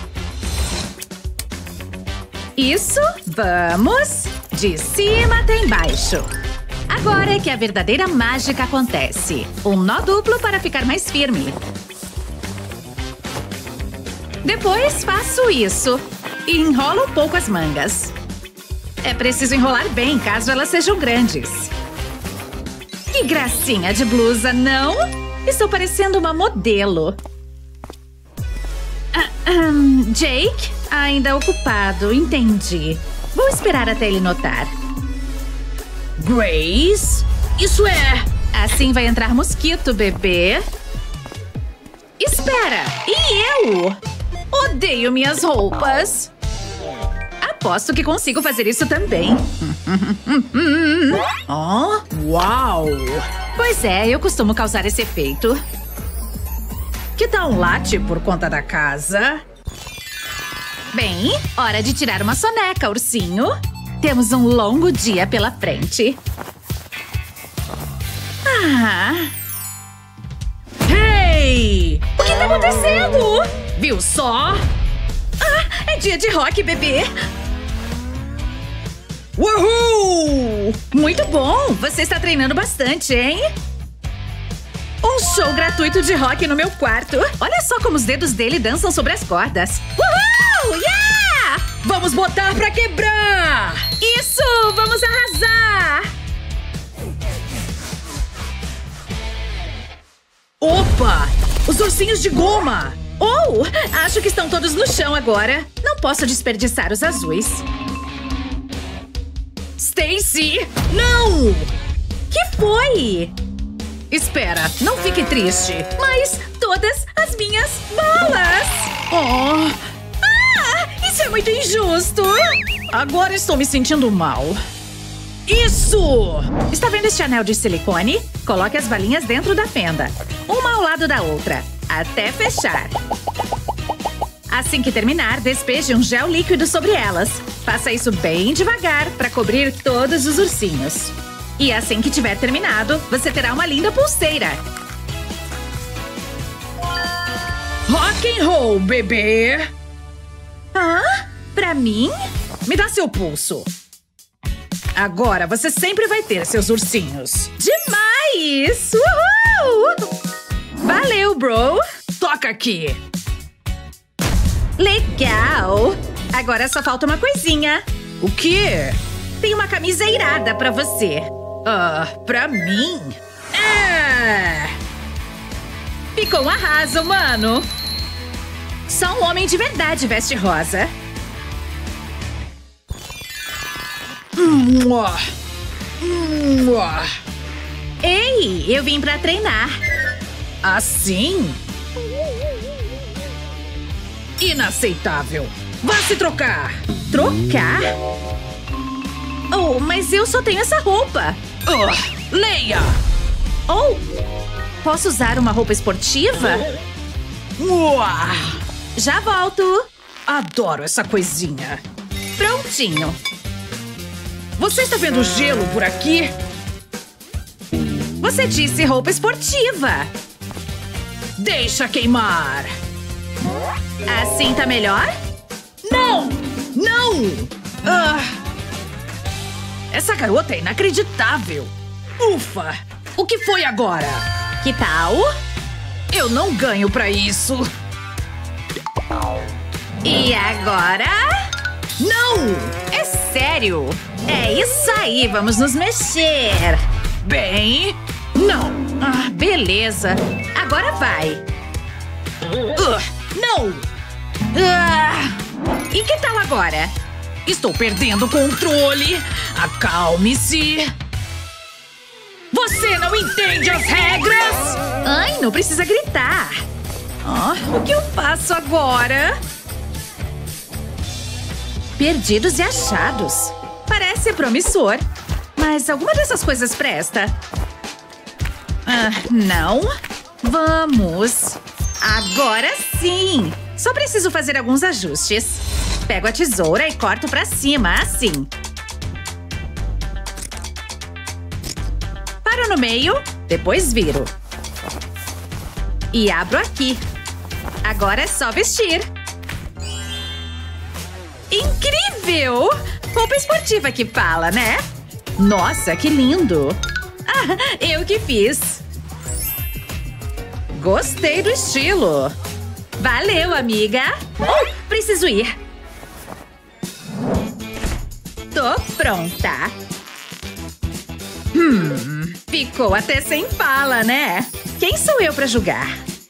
Isso, vamos. De cima até embaixo. Agora é que a verdadeira mágica acontece. Um nó duplo para ficar mais firme. Depois faço isso. E enrolo um pouco as mangas. É preciso enrolar bem, caso elas sejam grandes. Que gracinha de blusa, não? Estou parecendo uma modelo. Um, Jake? Ainda ocupado, entendi. Vou esperar até ele notar. Grace? Isso é... Assim vai entrar mosquito, bebê. Espera! E eu? Odeio minhas roupas. Aposto que consigo fazer isso também. Oh, uau! Pois é, eu costumo causar esse efeito. Que tal um latte por conta da casa? Bem, hora de tirar uma soneca, ursinho. Temos um longo dia pela frente. Ah! Hey! O que tá acontecendo? Viu só? Ah, é dia de rock, bebê. Uhul! Muito bom! Você está treinando bastante, hein? Um show gratuito de rock no meu quarto. Olha só como os dedos dele dançam sobre as cordas. Uhul! Yeah! Vamos botar pra quebrar! Isso! Vamos arrasar! Opa! Os ursinhos de goma! Oh! Acho que estão todos no chão agora. Não posso desperdiçar os azuis. Stacy! Não! Que foi? Espera, não fique triste. Mas todas as minhas balas! Oh! Ah! Isso é muito injusto! Agora estou me sentindo mal. Isso! Está vendo este anel de silicone? Coloque as balinhas dentro da fenda. Uma ao lado da outra. Até fechar. Assim que terminar, despeje um gel líquido sobre elas. Faça isso bem devagar para cobrir todos os ursinhos. E assim que tiver terminado, você terá uma linda pulseira. Rock and roll, bebê! Hã? Pra mim? Me dá seu pulso. Agora você sempre vai ter seus ursinhos. Demais! Uhul! Valeu, bro! Toca aqui! Legal! Agora só falta uma coisinha. O quê? Tem uma camisa irada pra você. Ah, pra mim? É! Ficou um arraso, mano! Só um homem de verdade veste rosa. Mua. Mua. Ei, eu vim pra treinar. Assim? Inaceitável. Vá se trocar. Trocar? Oh, mas eu só tenho essa roupa. Oh, Leia! Oh, posso usar uma roupa esportiva? Uau. Já volto. Adoro essa coisinha. Prontinho. Você está vendo gelo por aqui? Você disse roupa esportiva. Deixa queimar. Assim tá melhor? Não! Não! Ah. Essa garota é inacreditável. Ufa! O que foi agora? Que tal? Eu não ganho pra isso. E agora? Não! É sério? É isso aí, vamos nos mexer. Bem, não. Ah, beleza. Agora vai. Uh, não! Ah, e que tal agora? Estou perdendo o controle. Acalme-se. Você não entende as regras? Ai, não precisa gritar. Ah, o que eu faço agora? Perdidos e achados. Parece promissor. Mas alguma dessas coisas presta? Ah, não? Vamos. Agora sim. Só preciso fazer alguns ajustes. Pego a tesoura e corto pra cima, assim. Paro no meio, depois viro. E abro aqui. Agora é só vestir. Incrível! Roupa esportiva que fala, né? Nossa, que lindo! Ah, eu que fiz. Gostei do estilo. Valeu, amiga. Oh, preciso ir. Tô pronta. Hum, ficou até sem fala, né? Quem sou eu pra julgar?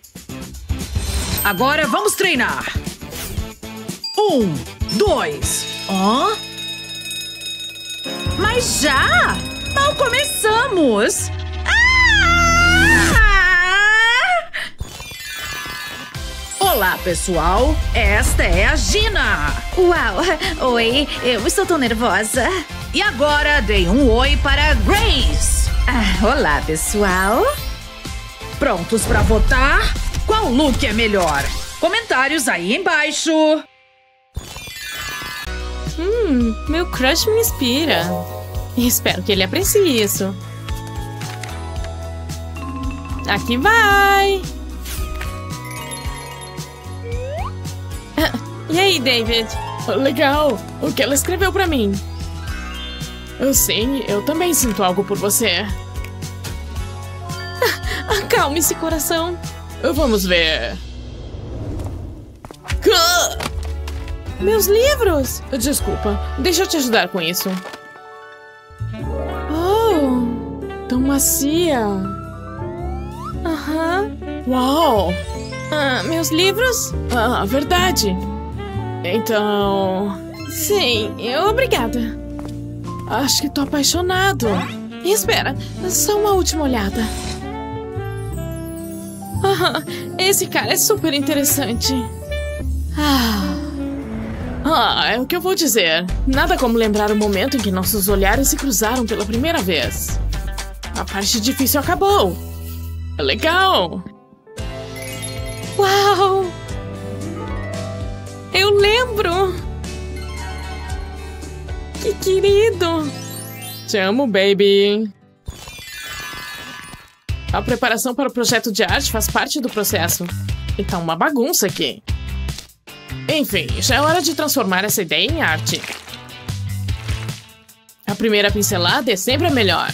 Agora vamos treinar. Um, dois. Hã? Mas já? Mal começamos. Olá, pessoal. Esta é a Gina. Uau! Oi, eu estou tão nervosa. E agora dei um oi para a Grace. Ah, olá, pessoal. Prontos para votar? Qual look é melhor? Comentários aí embaixo. Hum, meu crush me inspira. Espero que ele aprecie isso. Aqui vai! E aí, David? Legal! O que ela escreveu pra mim? Eu sei, eu também sinto algo por você. Acalme-se, coração. Vamos ver. Meus livros! Desculpa, deixa eu te ajudar com isso. Oh, tão macia. Aham. Uau! Ah, meus livros? Ah, verdade. Então... Sim, eu, obrigada. Acho que tô apaixonado. E espera, só uma última olhada. Ah, esse cara é super interessante. Ah... Ah, é o que eu vou dizer. Nada como lembrar o momento em que nossos olhares se cruzaram pela primeira vez. A parte difícil acabou. É legal. Uau! Eu lembro! Que querido! Te amo, baby! A preparação para o projeto de arte faz parte do processo. E tá uma bagunça aqui. Enfim, já é hora de transformar essa ideia em arte. A primeira pincelada é sempre a melhor.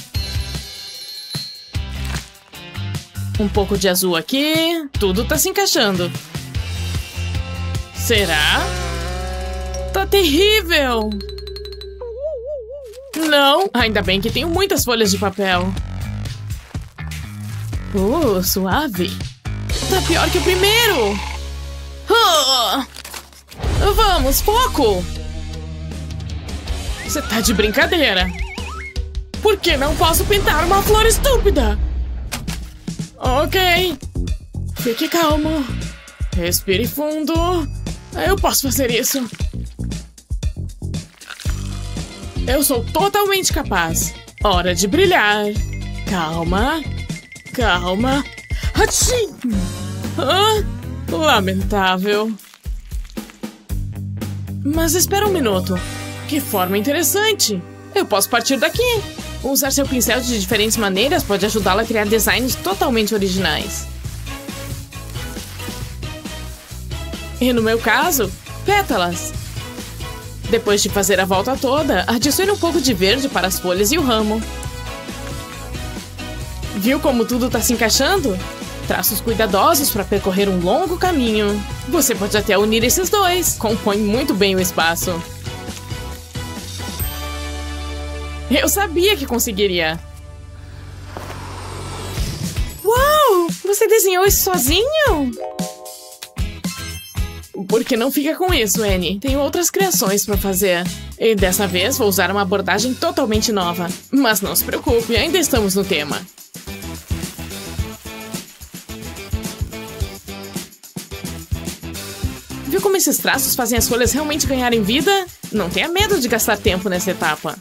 Um pouco de azul aqui. Tudo tá se encaixando. Será? Tá terrível! Não, ainda bem que tenho muitas folhas de papel. Uh, suave. Tá pior que o primeiro! Uh! Vamos, foco! Você tá de brincadeira. Por que não posso pintar uma flor estúpida? Ok. Fique calmo. Respire fundo. Eu posso fazer isso. Eu sou totalmente capaz. Hora de brilhar. Calma. Calma. Achim! Ah, lamentável. Mas espera um minuto. Que forma interessante. Eu posso partir daqui. Usar seu pincel de diferentes maneiras pode ajudá-la a criar designs totalmente originais. E no meu caso, pétalas. Depois de fazer a volta toda, adicione um pouco de verde para as folhas e o ramo. Viu como tudo está se encaixando? Traços cuidadosos para percorrer um longo caminho. Você pode até unir esses dois. Compõe muito bem o espaço. Eu sabia que conseguiria. Uau! Você desenhou isso sozinho? Por que não fica com isso, Annie? Tenho outras criações para fazer. E dessa vez vou usar uma abordagem totalmente nova. Mas não se preocupe, ainda estamos no tema. Viu como esses traços fazem as folhas realmente ganharem vida? Não tenha medo de gastar tempo nessa etapa.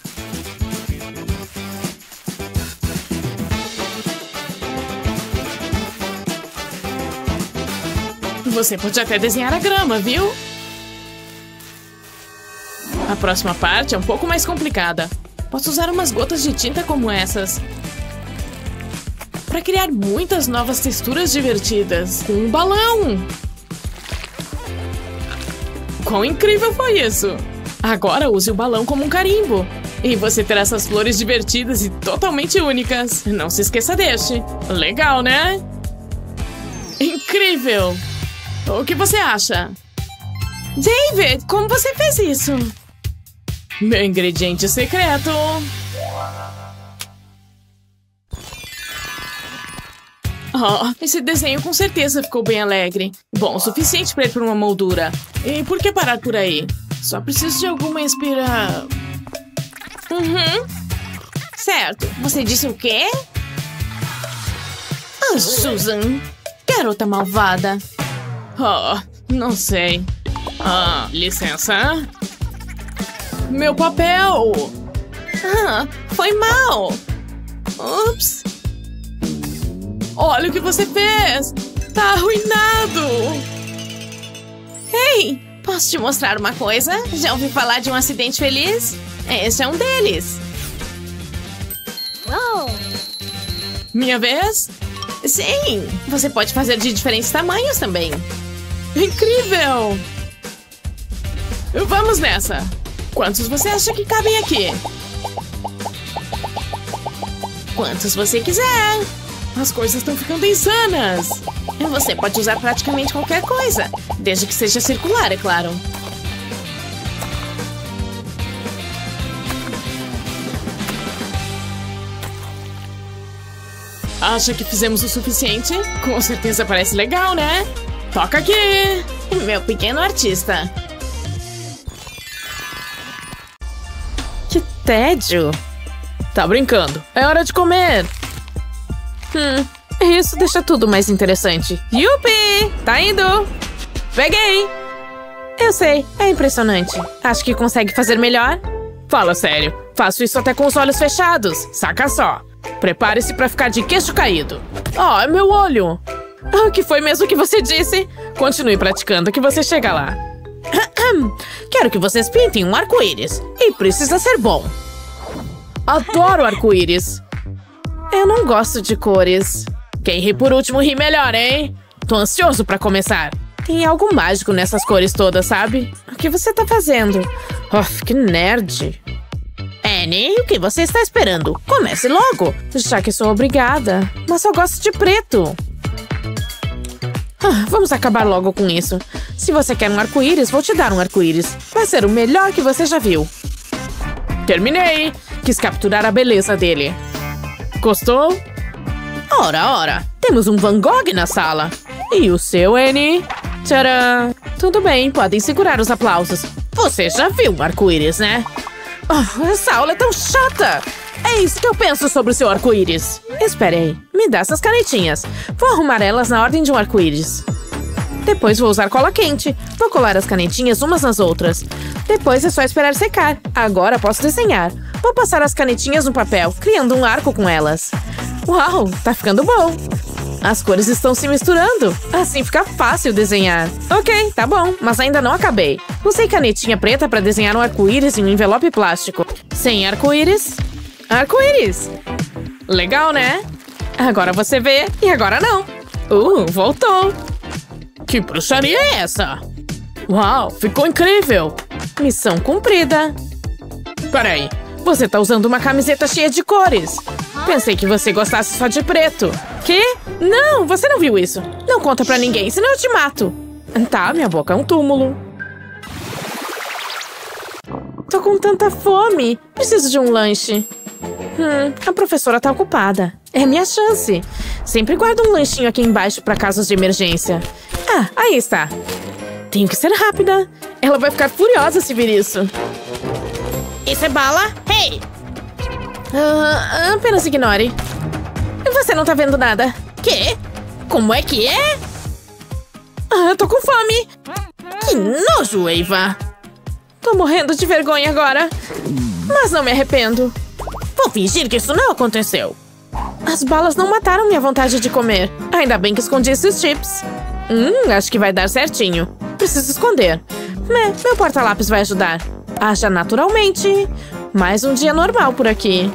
Você pode até desenhar a grama, viu? A próxima parte é um pouco mais complicada. Posso usar umas gotas de tinta como essas para criar muitas novas texturas divertidas com um balão. Quão incrível foi isso! Agora use o balão como um carimbo. E você terá essas flores divertidas e totalmente únicas. Não se esqueça deste. Legal, né? Incrível! O que você acha? David, como você fez isso? Meu ingrediente secreto. Oh, esse desenho com certeza ficou bem alegre. Bom o suficiente para ir para uma moldura. E por que parar por aí? Só preciso de alguma inspira... Uhum. Certo. Você disse o quê? Ah, Susan. Garota malvada. Oh, não sei. Ah, licença. Meu papel. Ah, foi mal. Ups. Olha o que você fez. Tá arruinado. Ei, posso te mostrar uma coisa? Já ouvi falar de um acidente feliz? Esse é um deles. Oh. Minha vez? Sim, você pode fazer de diferentes tamanhos também. Incrível! Vamos nessa! Quantos você acha que cabem aqui? Quantos você quiser! As coisas estão ficando insanas! Você pode usar praticamente qualquer coisa, desde que seja circular, é claro. Acha que fizemos o suficiente? Com certeza parece legal, né? Toca aqui! Meu pequeno artista. Que tédio! Tá brincando. É hora de comer. Hum, isso deixa tudo mais interessante. Yupi! Tá indo! Peguei! Eu sei, é impressionante. Acho que consegue fazer melhor? Fala sério. Faço isso até com os olhos fechados. Saca só. Prepare-se pra ficar de queixo caído. Oh, é meu olho! O que foi mesmo que você disse? Continue praticando que você chega lá. Quero que vocês pintem um arco-íris. E precisa ser bom. Adoro arco-íris. Eu não gosto de cores. Quem ri por último ri melhor, hein? Tô ansioso pra começar. Tem algo mágico nessas cores todas, sabe? O que você tá fazendo? Uf, que nerd. Annie, o que você está esperando? Comece logo. Já que sou obrigada. Mas eu gosto de preto. Ah, vamos acabar logo com isso. Se você quer um arco-íris, vou te dar um arco-íris. Vai ser o melhor que você já viu. Terminei. Quis capturar a beleza dele. Gostou? Ora, ora. Temos um Van Gogh na sala. E o seu, Annie? Tcharam. Tudo bem, podem segurar os aplausos. Você já viu um arco-íris, né? Oh, essa aula é tão chata. É isso que eu penso sobre o seu arco-íris. Espere aí. Me dá essas canetinhas. Vou arrumar elas na ordem de um arco-íris. Depois vou usar cola quente. Vou colar as canetinhas umas nas outras. Depois é só esperar secar. Agora posso desenhar. Vou passar as canetinhas no papel, criando um arco com elas. Uau, tá ficando bom. As cores estão se misturando. Assim fica fácil desenhar. Ok, tá bom, mas ainda não acabei. Usei canetinha preta para desenhar um arco-íris em um envelope plástico. Sem arco-íris, arco-íris. Legal, né? Agora você vê e agora não. Uh, voltou. Que bruxaria é essa? Uau, ficou incrível. Missão cumprida. Peraí, você tá usando uma camiseta cheia de cores. Pensei que você gostasse só de preto. Quê? Não, você não viu isso. Não conta pra ninguém, senão eu te mato. Tá, minha boca é um túmulo. Tô com tanta fome. Preciso de um lanche. Hum, a professora tá ocupada. É minha chance. Sempre guardo um lanchinho aqui embaixo pra casos de emergência. Ah, aí está. Tenho que ser rápida. Ela vai ficar furiosa se vir isso. Isso é bala? Hey! Uh, apenas ignore. Você não tá vendo nada. Quê? Como é que é? Ah, eu tô com fome. Que nojo, Eva. Tô morrendo de vergonha agora. Mas não me arrependo. Vou fingir que isso não aconteceu. As balas não mataram minha vontade de comer. Ainda bem que escondi esses chips. Hum, acho que vai dar certinho. Preciso esconder. Meh, meu porta-lápis vai ajudar. Acha naturalmente. Mais um dia normal por aqui.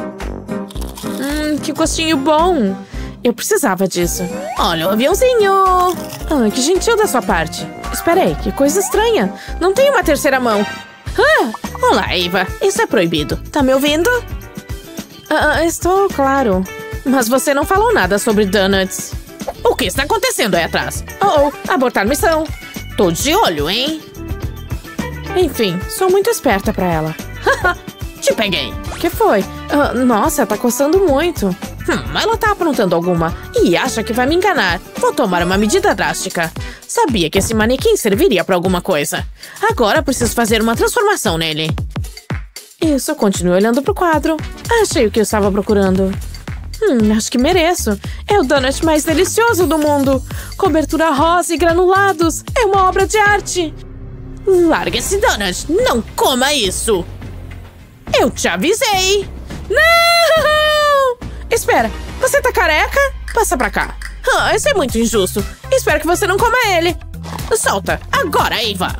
Hum, que gostinho bom. Eu precisava disso. Olha o aviãozinho. Ah, que gentil da sua parte. Espera aí, que coisa estranha. Não tem uma terceira mão. Ah, olá, Eva. Isso é proibido. Tá me ouvindo? Ah, estou, claro. Mas você não falou nada sobre donuts. O que está acontecendo aí atrás? Oh, oh, abortar missão. Tô de olho, hein? Enfim, sou muito esperta pra ela. Te peguei. O que foi? Uh, nossa, tá coçando muito. Hum, ela tá aprontando alguma e acha que vai me enganar. Vou tomar uma medida drástica. Sabia que esse manequim serviria pra alguma coisa. Agora preciso fazer uma transformação nele. Isso, continue olhando pro quadro. Achei o que eu estava procurando. Hum, acho que mereço. É o donut mais delicioso do mundo. Cobertura rosa e granulados. É uma obra de arte. Larga esse donut. Não coma isso. Eu te avisei. Não! Espera, você tá careca? Passa pra cá. Ah, isso é muito injusto. Espero que você não coma ele. Solta, agora, Eva.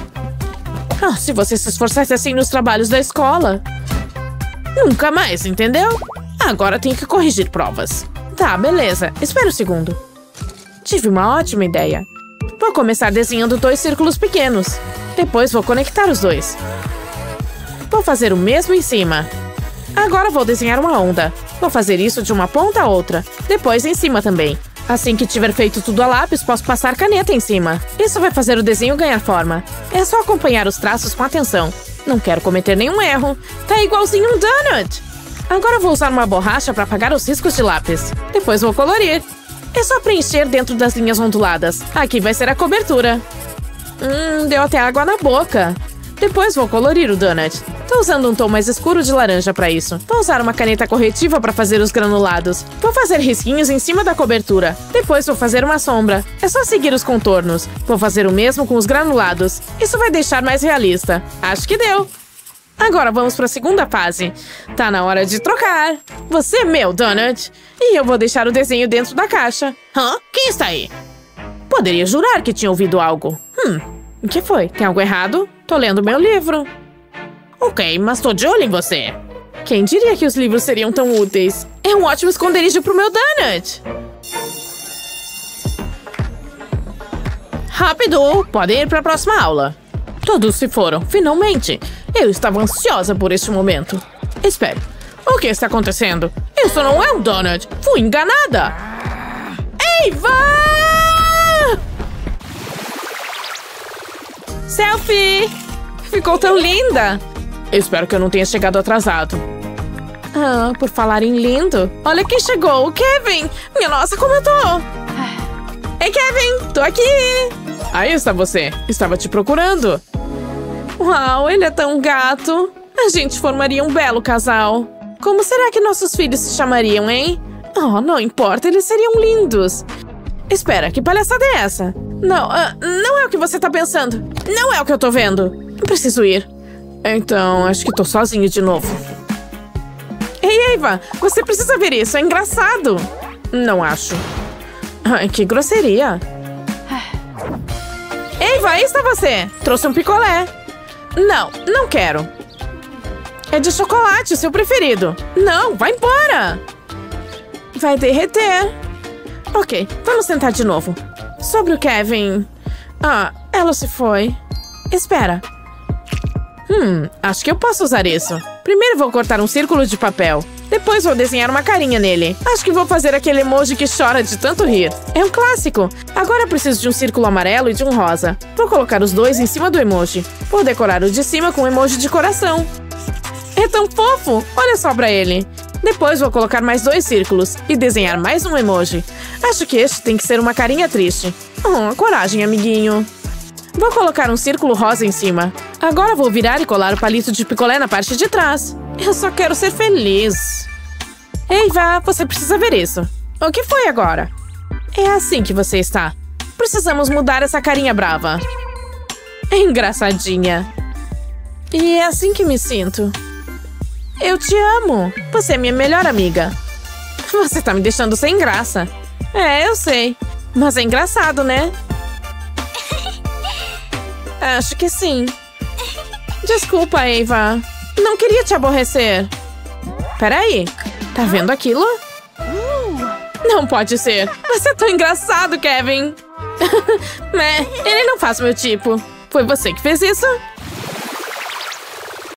Ah, se você se esforçasse assim nos trabalhos da escola. Nunca mais, entendeu? Agora tenho que corrigir provas. Tá, beleza. Espera um segundo. Tive uma ótima ideia. Vou começar desenhando dois círculos pequenos. Depois vou conectar os dois. Vou fazer o mesmo em cima. Agora vou desenhar uma onda. Vou fazer isso de uma ponta a outra. Depois em cima também. Assim que tiver feito tudo a lápis, posso passar caneta em cima. Isso vai fazer o desenho ganhar forma. É só acompanhar os traços com atenção. Não quero cometer nenhum erro. Tá igualzinho um donut. Agora vou usar uma borracha para apagar os riscos de lápis. Depois vou colorir. É só preencher dentro das linhas onduladas. Aqui vai ser a cobertura. Hum, deu até água na boca. Depois vou colorir o donut. Tô usando um tom mais escuro de laranja para isso. Vou usar uma caneta corretiva para fazer os granulados. Vou fazer risquinhos em cima da cobertura. Depois vou fazer uma sombra. É só seguir os contornos. Vou fazer o mesmo com os granulados. Isso vai deixar mais realista. Acho que deu. Agora vamos para a segunda fase. Tá na hora de trocar. Você é meu donut. E eu vou deixar o desenho dentro da caixa. Hã? Quem está aí? Poderia jurar que tinha ouvido algo. Hum, o que foi? Tem algo errado? Tô lendo meu livro. Ok, mas tô de olho em você. Quem diria que os livros seriam tão úteis? É um ótimo esconderijo pro meu donut. Rápido, podem ir para a próxima aula. Todos se foram, finalmente. Eu estava ansiosa por este momento. Espere, o que está acontecendo? Isso não é um donut. Fui enganada. Eva! Selfie! Ficou tão linda. Espero que eu não tenha chegado atrasado. Ah, por falar em lindo, olha quem chegou, o Kevin! Minha nossa, como eu tô! Ei, Kevin, tô aqui! Aí está você, estava te procurando. Uau, ele é tão gato. A gente formaria um belo casal. Como será que nossos filhos se chamariam, hein? Oh, não importa, eles seriam lindos. Espera, que palhaçada é essa? Não, uh, não é o que você tá pensando. Não é o que eu tô vendo. Preciso ir. Então, acho que tô sozinho de novo. Ei, Eva, você precisa ver isso, é engraçado. Não acho. Ai, que grosseria. Eva, aí está você. Trouxe um picolé. Não, não quero. É de chocolate, seu preferido. Não, vai embora. Vai derreter. Ok, vamos tentar de novo. Sobre o Kevin. Ah, ela se foi. Espera. Hum, acho que eu posso usar isso. Primeiro vou cortar um círculo de papel. Depois vou desenhar uma carinha nele. Acho que vou fazer aquele emoji que chora de tanto rir. É um clássico. Agora preciso de um círculo amarelo e de um rosa. Vou colocar os dois em cima do emoji. Vou decorar o de cima com um emoji de coração. É tão fofo! Olha só pra ele. Depois vou colocar mais dois círculos e desenhar mais um emoji. Acho que este tem que ser uma carinha triste. Oh, coragem, amiguinho. Vou colocar um círculo rosa em cima. Agora vou virar e colar o palito de picolé na parte de trás. Eu só quero ser feliz. Eva, você precisa ver isso. O que foi agora? É assim que você está. Precisamos mudar essa carinha brava. É engraçadinha. E é assim que me sinto. Eu te amo. Você é minha melhor amiga. Você tá me deixando sem graça. É, eu sei. Mas é engraçado, né? Acho que sim. Desculpa, Eva. Não queria te aborrecer. Peraí. Tá vendo aquilo? Não pode ser. Você é tão engraçado, Kevin. É, ele não faz meu tipo. Foi você que fez isso?